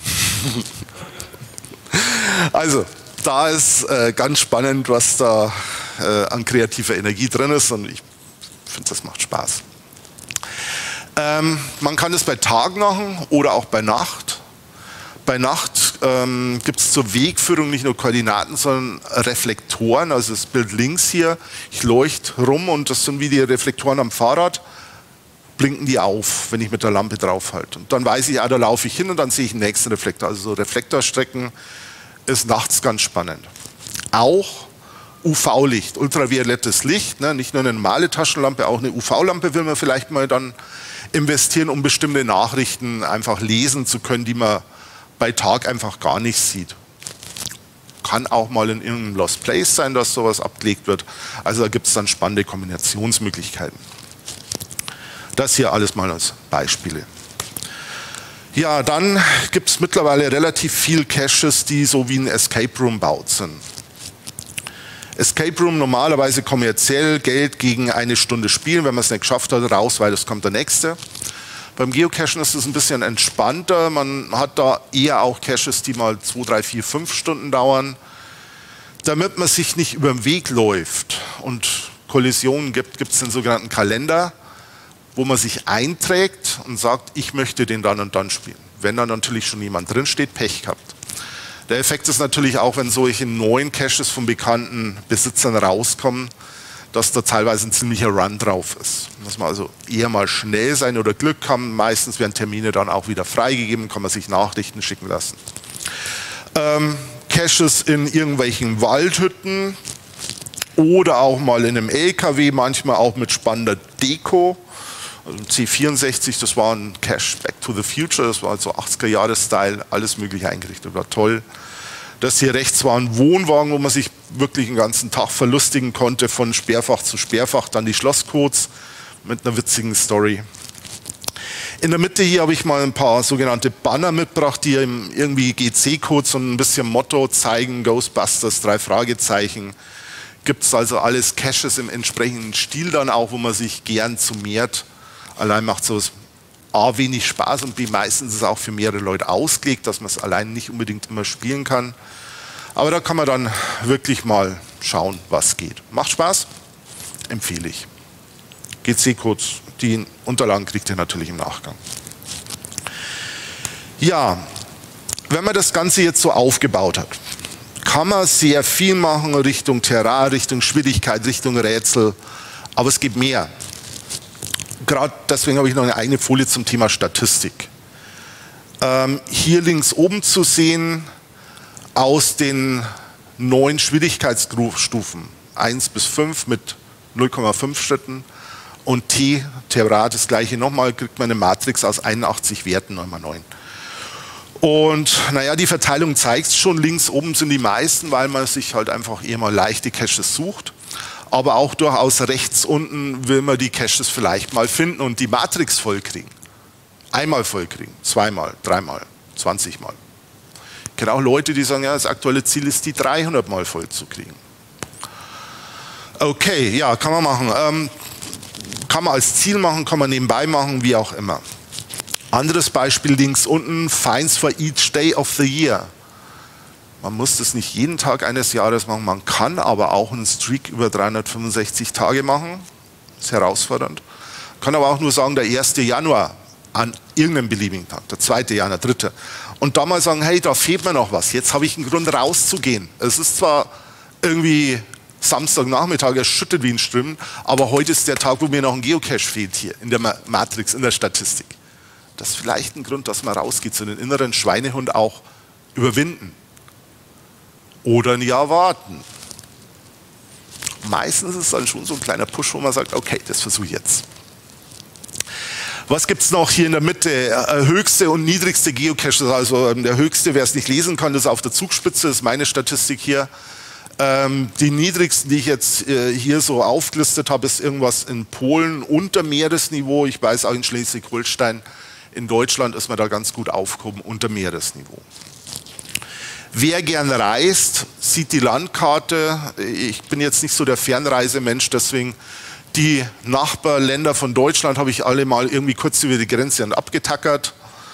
Also, da ist ganz spannend, was da an kreativer Energie drin ist und ich finde, das macht Spaß. Man kann es bei Tag machen oder auch bei Nacht. Bei Nacht gibt es zur Wegführung nicht nur Koordinaten, sondern Reflektoren. Also das Bild links hier, ich leuchte rum und das sind wie die Reflektoren am Fahrrad, blinken die auf, wenn ich mit der Lampe drauf halte. Und dann weiß ich, da laufe ich hin und dann sehe ich den nächsten Reflektor. Also so Reflektorstrecken ist nachts ganz spannend. Auch UV-Licht, ultraviolettes Licht, ne? Nicht nur eine normale Taschenlampe, auch eine UV-Lampe will man vielleicht mal dann investieren, um bestimmte Nachrichten einfach lesen zu können, die man bei Tag einfach gar nicht sieht. Kann auch mal in irgendeinem Lost Place sein, dass sowas abgelegt wird. Also da gibt es dann spannende Kombinationsmöglichkeiten. Das hier alles mal als Beispiele. Ja, dann gibt es mittlerweile relativ viel Caches, die so wie ein Escape Room baut sind. Escape Room normalerweise kommerziell, Geld gegen eine Stunde spielen, wenn man es nicht geschafft hat, raus, weil das kommt der nächste. Beim Geocachen ist es ein bisschen entspannter, man hat da eher auch Caches, die mal 2, 3, 4, 5 Stunden dauern. Damit man sich nicht über den Weg läuft und Kollisionen gibt, gibt es den sogenannten Kalender, wo man sich einträgt und sagt, ich möchte den dann und dann spielen. Wenn dann natürlich schon jemand drin steht, Pech gehabt. Der Effekt ist natürlich auch, wenn solche neuen Caches von bekannten Besitzern rauskommen, dass da teilweise ein ziemlicher Run drauf ist. Muss man also eher mal schnell sein oder Glück haben. Meistens werden Termine dann auch wieder freigegeben, kann man sich Nachrichten schicken lassen. Caches in irgendwelchen Waldhütten oder auch mal in einem LKW, manchmal auch mit spannender Deko. Also C64, das war ein Cache Back to the Future, das war also 80er-Jahre-Style, alles mögliche eingerichtet, war toll. Das hier rechts war ein Wohnwagen, wo man sich wirklich den ganzen Tag verlustigen konnte, von Sperrfach zu Sperrfach, dann die Schlosscodes mit einer witzigen Story. In der Mitte hier habe ich mal ein paar sogenannte Banner mitgebracht, die irgendwie GC-Codes und ein bisschen Motto zeigen, Ghostbusters, 3 Fragezeichen. Gibt es also alles Caches im entsprechenden Stil dann auch, wo man sich gern summiert. Allein macht sowas A wenig Spaß und B meistens ist es auch für mehrere Leute ausgelegt, dass man es allein nicht unbedingt immer spielen kann. Aber da kann man dann wirklich mal schauen, was geht. Macht Spaß? Empfehle ich. GC-Codes, die Unterlagen kriegt ihr natürlich im Nachgang. Ja, wenn man das Ganze jetzt so aufgebaut hat, kann man sehr viel machen Richtung Terrain, Richtung Schwierigkeit, Richtung Rätsel, aber es gibt mehr. Gerade deswegen habe ich noch eine eigene Folie zum Thema Statistik. Hier links oben zu sehen, aus den 9 Schwierigkeitsstufen, 1 bis 5 mit 0,5 Schritten und T, Theorat, das gleiche nochmal, kriegt man eine Matrix aus 81 Werten, 9 mal 9. Und naja, die Verteilung zeigt es schon, links oben sind die meisten, weil man sich halt einfach eher mal leichte Caches sucht. Aber auch durchaus rechts unten will man die Caches vielleicht mal finden und die Matrix vollkriegen. Einmal vollkriegen, zweimal, dreimal, 20 Mal. Ich kenne auch Leute, die sagen, ja, das aktuelle Ziel ist, die 300 Mal voll zu kriegen. Okay, ja, kann man machen. Kann man als Ziel machen, kann man nebenbei machen, wie auch immer. Anderes Beispiel links unten, Finds for each day of the year. Man muss das nicht jeden Tag eines Jahres machen, man kann aber auch einen Streak über 365 Tage machen. Das ist herausfordernd. Kann aber auch nur sagen, der 1. Januar an irgendeinem beliebigen Tag, der 2. Januar, 3. Und da mal sagen, hey, da fehlt mir noch was, jetzt habe ich einen Grund rauszugehen. Es ist zwar irgendwie Samstagnachmittag, es schüttet wie ein Strömen, aber heute ist der Tag, wo mir noch ein Geocache fehlt hier in der Matrix, in der Statistik. Das ist vielleicht ein Grund, dass man rausgeht, so den inneren Schweinehund auch überwinden. Oder ein Jahr warten. Meistens ist es dann schon so ein kleiner Push, wo man sagt, okay, das versuche ich jetzt. Was gibt es noch hier in der Mitte? Höchste und niedrigste Geocaches. Also der höchste, wer es nicht lesen kann, ist auf der Zugspitze, das ist meine Statistik hier. Die niedrigsten, die ich jetzt hier so aufgelistet habe, ist irgendwas in Polen unter Meeresniveau. Ich weiß auch in Schleswig-Holstein, in Deutschland ist man da ganz gut aufgehoben unter Meeresniveau. Wer gern reist, sieht die Landkarte. Ich bin jetzt nicht so der Fernreisemensch, deswegen die Nachbarländer von Deutschland habe ich alle mal irgendwie kurz über die Grenze abgetackert.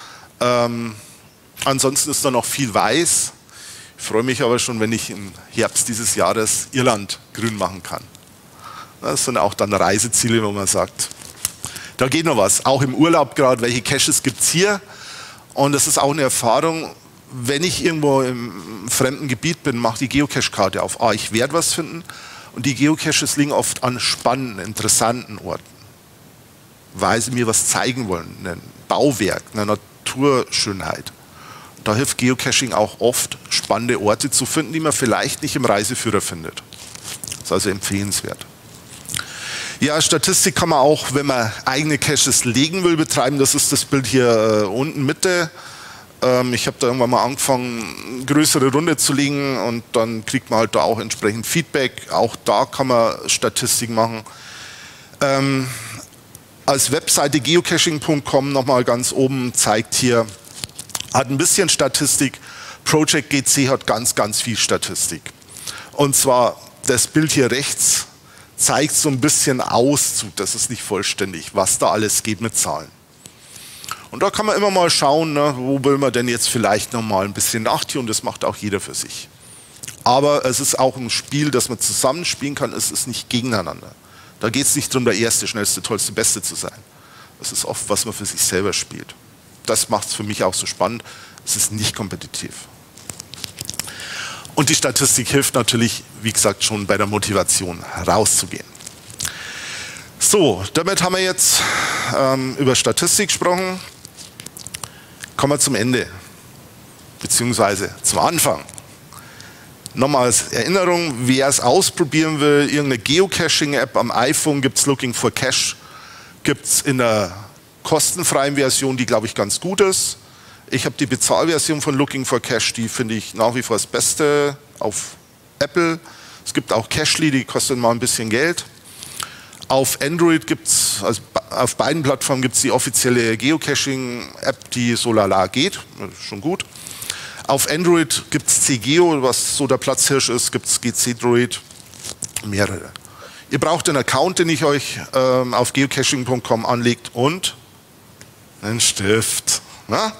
Ansonsten ist da noch viel weiß. Ich freue mich aber schon, wenn ich im Herbst dieses Jahres Irland grün machen kann. Das sind auch dann Reiseziele, wo man sagt, da geht noch was. Auch im Urlaub gerade, welche Caches gibt es hier? Und das ist auch eine Erfahrung, wenn ich irgendwo im fremden Gebiet bin, mache die Geocache-Karte auf. Ich werde was finden und die Geocaches liegen oft an spannenden, interessanten Orten, weil sie mir was zeigen wollen, ein Bauwerk, eine Naturschönheit. Und da hilft Geocaching auch oft, spannende Orte zu finden, die man vielleicht nicht im Reiseführer findet. Das ist also empfehlenswert. Ja, Statistik kann man auch, wenn man eigene Caches legen will, betreiben. Das ist das Bild hier unten Mitte. Ich habe da irgendwann mal angefangen, eine größere Runde zu legen und dann kriegt man halt da auch entsprechend Feedback. Auch da kann man Statistik machen. Als Webseite geocaching.com nochmal ganz oben zeigt hier, hat ein bisschen Statistik. Project GC hat ganz, ganz viel Statistik. Und zwar das Bild hier rechts zeigt so ein bisschen Auszug, das ist nicht vollständig, was da alles geht mit Zahlen. Und da kann man immer mal schauen, ne, wo will man denn jetzt vielleicht noch mal ein bisschen nachtun, das macht auch jeder für sich. Aber es ist auch ein Spiel, das man zusammenspielen kann, es ist nicht gegeneinander. Da geht es nicht darum, der Erste, Schnellste, Tollste, Beste zu sein. Das ist oft, was man für sich selber spielt. Das macht es für mich auch so spannend, es ist nicht kompetitiv. Und die Statistik hilft natürlich, wie gesagt, schon bei der Motivation rauszugehen. So, damit haben wir jetzt über Statistik gesprochen. Kommen wir zum Ende, beziehungsweise zum Anfang. Nochmal als Erinnerung, wer es ausprobieren will, irgendeine Geocaching-App am iPhone gibt es Looking for Cache, gibt es in der kostenfreien Version, die glaube ich ganz gut ist. Ich habe die Bezahlversion von Looking for Cache, die finde ich nach wie vor das Beste auf Apple. Es gibt auch Cachely, die kosten mal ein bisschen Geld. Auf Android gibt es, also auf beiden Plattformen gibt es die offizielle Geocaching-App, die so lala geht, schon gut. Auf Android gibt es CGeo, was so der Platzhirsch ist, gibt es GC-Droid, mehrere. Ihr braucht einen Account, den ich euch auf geocaching.com anlegt und einen Stift. Na?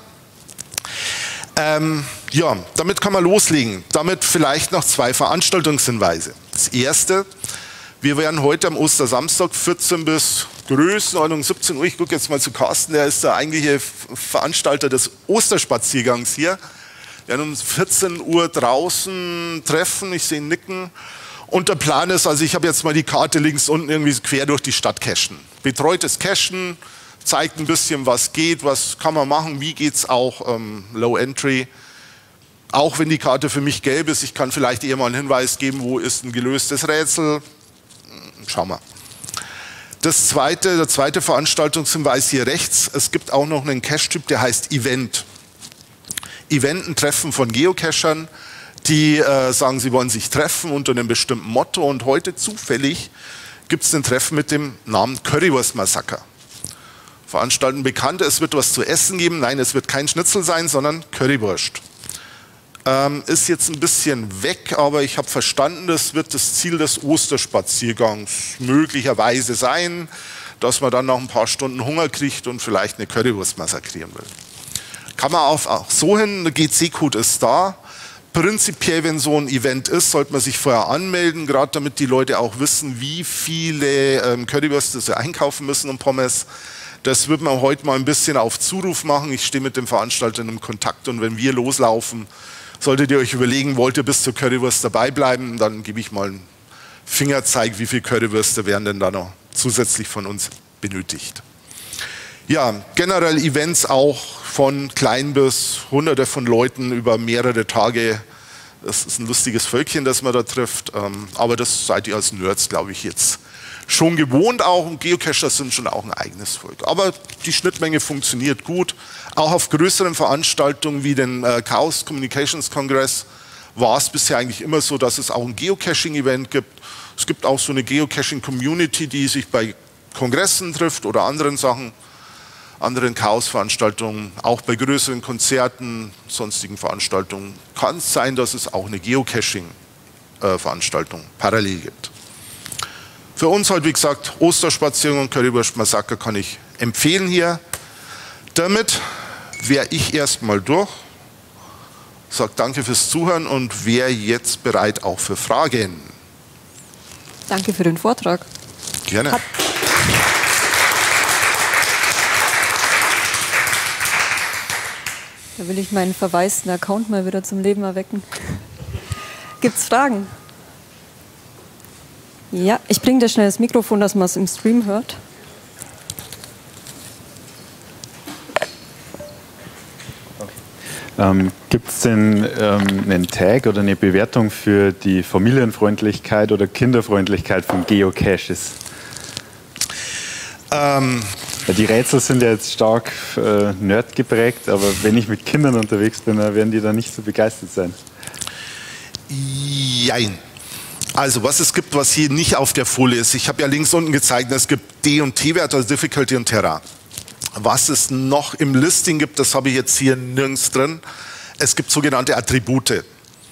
Ja, damit kann man loslegen. Damit vielleicht noch 2 Veranstaltungshinweise. Das erste, wir werden heute am Ostersamstag 14 bis Größenordnung 17 Uhr, ich gucke jetzt mal zu Carsten, der ist der eigentliche Veranstalter des Osterspaziergangs hier. Wir werden um 14 Uhr draußen treffen, ich sehe ihn nicken. Und der Plan ist, also ich habe jetzt mal die Karte links unten irgendwie quer durch die Stadt cachen. Betreutes Cachen, zeigt ein bisschen, was geht, was kann man machen, wie geht es auch Low Entry. Auch wenn die Karte für mich gelb ist, ich kann vielleicht eher mal einen Hinweis geben, wo ist ein gelöstes Rätsel. Schauen wir. Der zweite Veranstaltungshinweis hier rechts, es gibt auch noch einen Cache-Typ, der heißt Event. Event, ein Treffen von Geocachern, die sagen, sie wollen sich treffen unter einem bestimmten Motto, und heute zufällig gibt es ein Treffen mit dem Namen Currywurst-Massaker. Veranstalten Bekannte, es wird was zu essen geben. Nein, es wird kein Schnitzel sein, sondern Currywurst. Ist jetzt ein bisschen weg, aber ich habe verstanden, das wird das Ziel des Osterspaziergangs möglicherweise sein, dass man dann nach ein paar Stunden Hunger kriegt und vielleicht eine Currywurst massakrieren will. Kann man auch so hin, der GC-Code ist da. Prinzipiell, wenn so ein Event ist, sollte man sich vorher anmelden, gerade damit die Leute auch wissen, wie viele Currywürste sie einkaufen müssen und Pommes. Das wird man heute mal ein bisschen auf Zuruf machen. Ich stehe mit dem Veranstalter in Kontakt, und wenn wir loslaufen, solltet ihr euch überlegen, wollt ihr bis zur Currywurst dabei bleiben, dann gebe ich mal einen Fingerzeig, wie viele Currywürste werden denn da noch zusätzlich von uns benötigt. Ja, generell Events auch von klein bis Hunderte von Leuten über mehrere Tage. Das ist ein lustiges Völkchen, das man da trifft, aber das seid ihr als Nerds, glaube ich, jetzt schon gewohnt auch, und Geocacher sind schon auch ein eigenes Volk. Aber die Schnittmenge funktioniert gut. Auch auf größeren Veranstaltungen wie den Chaos Communications Congress war es bisher eigentlich immer so, dass es auch ein Geocaching-Event gibt. Es gibt auch so eine Geocaching-Community, die sich bei Kongressen trifft oder anderen Sachen, anderen Chaos-Veranstaltungen, auch bei größeren Konzerten, sonstigen Veranstaltungen. Kann es sein, dass es auch eine Geocaching-Veranstaltung parallel gibt. Für uns halt, wie gesagt, Osterspaziergang und Currywurst-Massaker kann ich empfehlen hier. Damit wäre ich erstmal durch, sage danke fürs Zuhören und wäre jetzt bereit auch für Fragen. Danke für den Vortrag. Gerne. Da will ich meinen verwaisten Account mal wieder zum Leben erwecken. Gibt es Fragen? Ja, ich bringe dir schnell das Mikrofon, dass man es im Stream hört. Gibt es denn einen Tag oder eine Bewertung für die Familienfreundlichkeit oder Kinderfreundlichkeit von Geocaches? Die Rätsel sind ja jetzt stark nerd geprägt, aber wenn ich mit Kindern unterwegs bin, dann werden die da nicht so begeistert sein. Jein. Also was es gibt, was hier nicht auf der Folie ist. Ich habe ja links unten gezeigt, es gibt D- und T-Werte, also Difficulty und Terrain. Was es noch im Listing gibt, das habe ich jetzt hier nirgends drin. Es gibt sogenannte Attribute.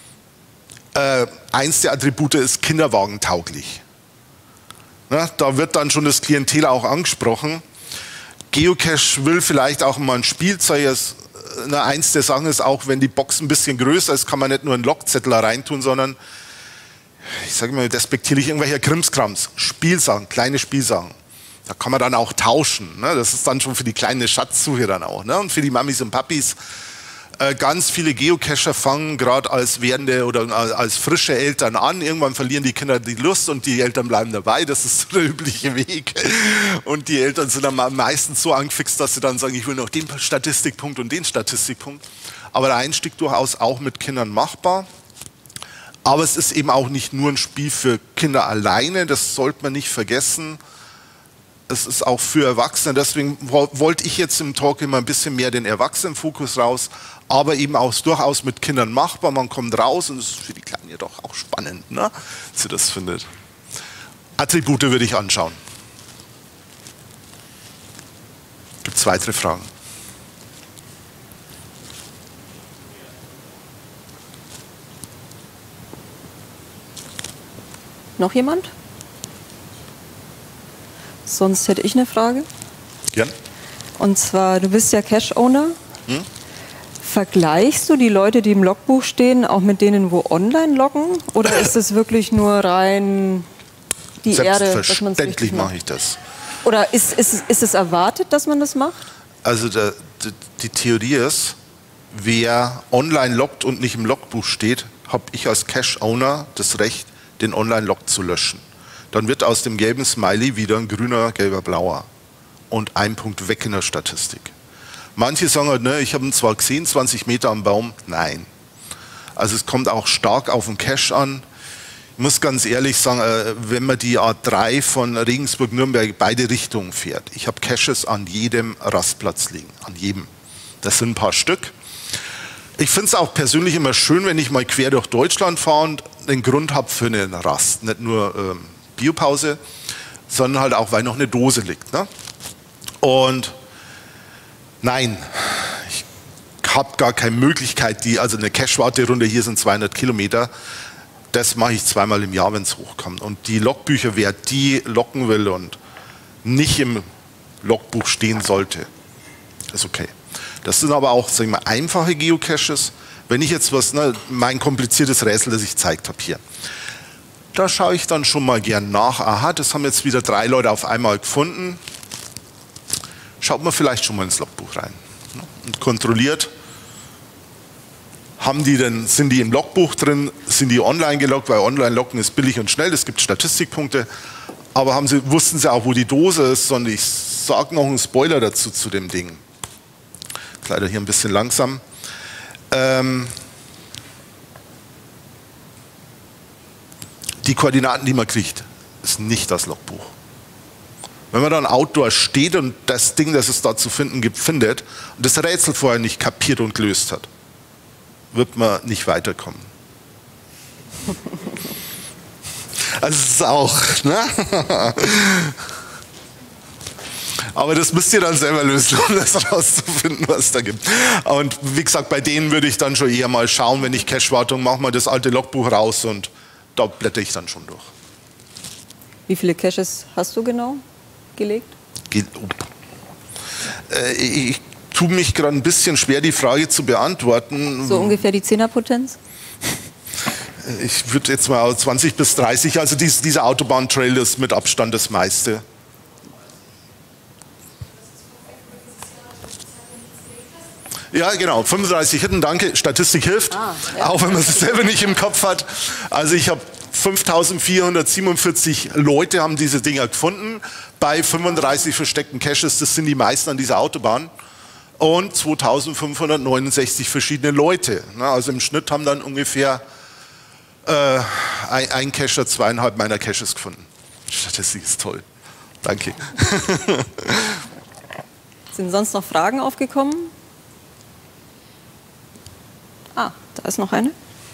Eins der Attribute ist kinderwagentauglich. Na, da wird dann schon das Klientel auch angesprochen. Geocache will vielleicht auch mal ein Spielzeug. Eins der Sachen ist auch, wenn die Box ein bisschen größer ist, kann man nicht nur einen Lockzettel reintun, sondern, ich sage mal despektierlich, irgendwelche Krimskrams, Spielsachen, kleine Spielsachen. Da kann man dann auch tauschen. Ne? Das ist dann schon für die kleine Schatzsuche dann auch. Ne? Und für die Mamis und Papis. Ganz viele Geocacher fangen gerade als werdende oder als frische Eltern an. Irgendwann verlieren die Kinder die Lust und die Eltern bleiben dabei. Das ist der übliche Weg. Und die Eltern sind dann meistens so angefixt, dass sie dann sagen, ich will noch den Statistikpunkt und den Statistikpunkt. Aber der Einstieg durchaus auch mit Kindern machbar. Aber es ist eben auch nicht nur ein Spiel für Kinder alleine. Das sollte man nicht vergessen. Es ist auch für Erwachsene, deswegen wollte ich jetzt im Talk immer ein bisschen mehr den Erwachsenenfokus raus, aber eben auch durchaus mit Kindern machbar. Man kommt raus und es ist für die Kleinen ja doch auch spannend, ne? Dass sie das findet. Attribute würde ich anschauen. Gibt es weitere Fragen? Noch jemand? Sonst hätte ich eine Frage. Ja. Und zwar, du bist ja Cache-Owner. Vergleichst du die Leute, die im Logbuch stehen, auch mit denen, wo online loggen? Oder ist es wirklich nur rein die Ehre, dass man es richtig macht? Selbstverständlich mache ich das. Oder ist es erwartet, dass man das macht? Also die Theorie ist, wer online loggt und nicht im Logbuch steht, habe ich als Cache-Owner das Recht, den Online-Log zu löschen. Dann wird aus dem gelben Smiley wieder ein grüner, gelber, blauer. Und ein Punkt weg in der Statistik. Manche sagen halt, ne, ich habe ihn zwar gesehen, 20 Meter am Baum. Nein. Also es kommt auch stark auf den Cache an. Ich muss ganz ehrlich sagen, wenn man die A3 von Regensburg-Nürnberg beide Richtungen fährt, ich habe Caches an jedem Rastplatz liegen, an jedem. Das sind ein paar Stück. Ich finde es auch persönlich immer schön, wenn ich mal quer durch Deutschland fahre und den Grund habe für einen Rast. Nicht nur Biopause, sondern halt auch, weil noch eine Dose liegt. Ne? Und nein, ich habe gar keine Möglichkeit, also eine Cache-Warterunde, hier sind 200 Kilometer, das mache ich zweimal im Jahr, wenn es hochkommt. Und die Logbücher, wer die locken will und nicht im Logbuch stehen sollte, ist okay. Das sind aber auch, sagen wir, einfache Geocaches. Wenn ich jetzt mein kompliziertes Rätsel, das ich gezeigt habe hier, da schaue ich dann schon mal gern nach. Aha, das haben jetzt wieder 3 Leute auf einmal gefunden. Schaut man vielleicht schon mal ins Logbuch rein und kontrolliert, sind die im Logbuch drin, sind die online geloggt, weil Online-Loggen ist billig und schnell, es gibt Statistikpunkte, aber wussten sie auch, wo die Dose ist, und ich sage noch einen Spoiler dazu zu dem Ding. Leider hier ein bisschen langsam. Die Koordinaten, die man kriegt, ist nicht das Logbuch. Wenn man dann outdoor steht und das Ding, das es da zu finden gibt, findet und das Rätsel vorher nicht kapiert und gelöst hat, wird man nicht weiterkommen. Also es ist auch, ne? Aber das müsst ihr dann selber lösen, um das rauszufinden, was es da gibt. Und wie gesagt, bei denen würde ich dann schon eher mal schauen, wenn ich Cache-Wartung mache, mal das alte Logbuch raus und da blätter ich dann schon durch. Wie viele Caches hast du genau gelegt? Ich tue mich gerade ein bisschen schwer, die Frage zu beantworten. So ungefähr die Zehnerpotenz? Ich würde jetzt mal 20 bis 30, also dieser Autobahntrail ist mit Abstand das meiste. Ja, genau, 35 Hitten, danke, Statistik hilft, ja. Auch wenn man es selber nicht im Kopf hat. Also ich habe 5.447 Leute haben diese Dinger gefunden, bei 35 versteckten Caches, das sind die meisten an dieser Autobahn, und 2.569 verschiedene Leute. Also im Schnitt haben dann ungefähr ein Cacher 2,5 meiner Caches gefunden. Statistik ist toll, danke. Sind sonst noch Fragen aufgekommen? Ah, da ist noch eine.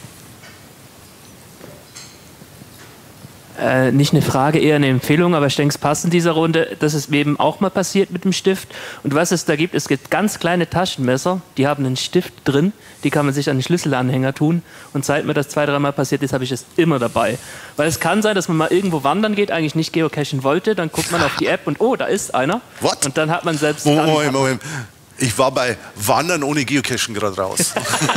Nicht eine Frage, eher eine Empfehlung, aber ich denke, es passt in dieser Runde. Das ist eben auch mal passiert mit dem Stift. Und was es da gibt, es gibt ganz kleine Taschenmesser, die haben einen Stift drin, die kann man sich an den Schlüsselanhänger tun. Und seit mir das 2-3 Mal passiert ist, habe ich es immer dabei. Weil es kann sein, dass man mal irgendwo wandern geht, eigentlich nicht geocachen wollte, dann guckt man auf die App und oh, da ist einer. What? Und dann hat man selbst... Moment. Ich war bei Wandern ohne Geocachen gerade raus.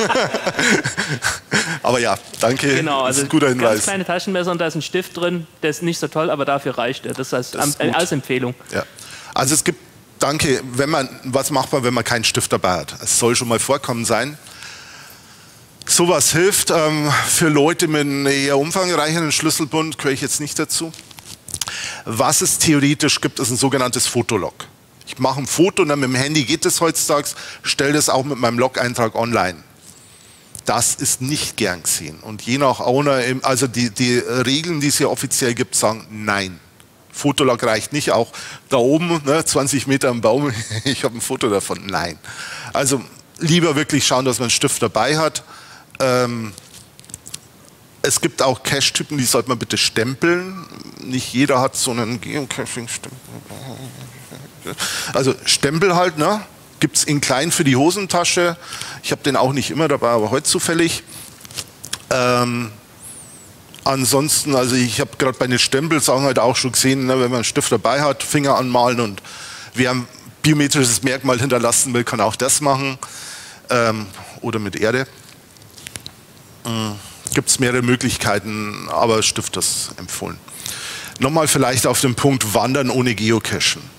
Aber ja, danke. Genau, also das ist ein guter Hinweis. Ganz kleine Taschenmesser und da ist ein Stift drin, der ist nicht so toll, aber dafür reicht er. Das heißt, als Empfehlung. Ja. Also es gibt, danke, was macht man, wenn man keinen Stift dabei hat? Es soll schon mal vorkommen sein. Sowas hilft für Leute mit einem eher umfangreicheren Schlüsselbund, gehöre ich jetzt nicht dazu. Was es theoretisch gibt, ist ein sogenanntes Fotolog. Ich mache ein Foto und dann mit dem Handy geht es heutzutage, stelle das auch mit meinem Log-Eintrag online. Das ist nicht gern gesehen. Und je nach Owner, also die Regeln, die es hier offiziell gibt, sagen nein. Fotolog reicht nicht, auch da oben, 20 Meter am Baum, ich habe ein Foto davon, nein. Also lieber wirklich schauen, dass man einen Stift dabei hat. Es gibt auch Cache-Typen, die sollte man bitte stempeln. Nicht jeder hat so einen Geocaching-Stempel. Also Stempel halt, ne? Gibt es in klein für die Hosentasche. Ich habe den auch nicht immer dabei, aber heute zufällig. Ansonsten, also ich habe gerade bei den Stempelsachen halt auch schon gesehen, ne, wenn man einen Stift dabei hat, Finger anmalen und wer ein biometrisches Merkmal hinterlassen will, kann auch das machen. Oder mit Erde. Gibt es mehrere Möglichkeiten, aber Stift ist empfohlen. Nochmal vielleicht auf den Punkt Wandern ohne Geocachen.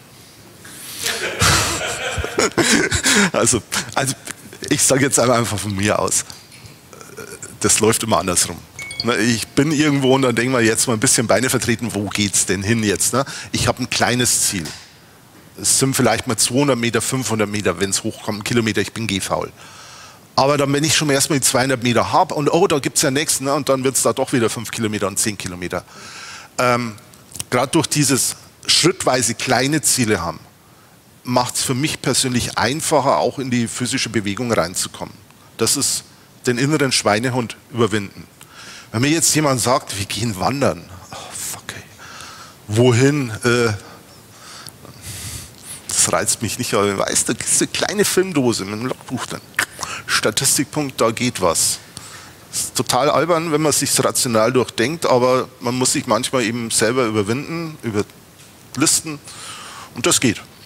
Also ich sage jetzt einfach von mir aus, das läuft immer andersrum. Ich bin irgendwo und dann denke ich mir jetzt mal ein bisschen Beine vertreten, wo geht's denn hin jetzt? Ich habe ein kleines Ziel. Es sind vielleicht mal 200 Meter, 500 Meter, wenn es hochkommt, 1 Kilometer, ich bin gehfaul. Aber dann, wenn ich schon erstmal die 200 Meter habe und oh, da gibt es ja nächsten, ne, und dann wird es da doch wieder 5 Kilometer und 10 Kilometer. Gerade durch dieses schrittweise kleine Ziele haben, macht es für mich persönlich einfacher, auch in die physische Bewegung reinzukommen. Das ist den inneren Schweinehund überwinden. Wenn mir jetzt jemand sagt, wir gehen wandern, oh, fuck, ey. Wohin? Das reizt mich nicht, aber weißt du, diese kleine Filmdose mit einem Logbuch drin. Statistikpunkt, da geht was. Das ist total albern, wenn man es sich rational durchdenkt, aber man muss sich manchmal eben selber überwinden, überlisten und das geht.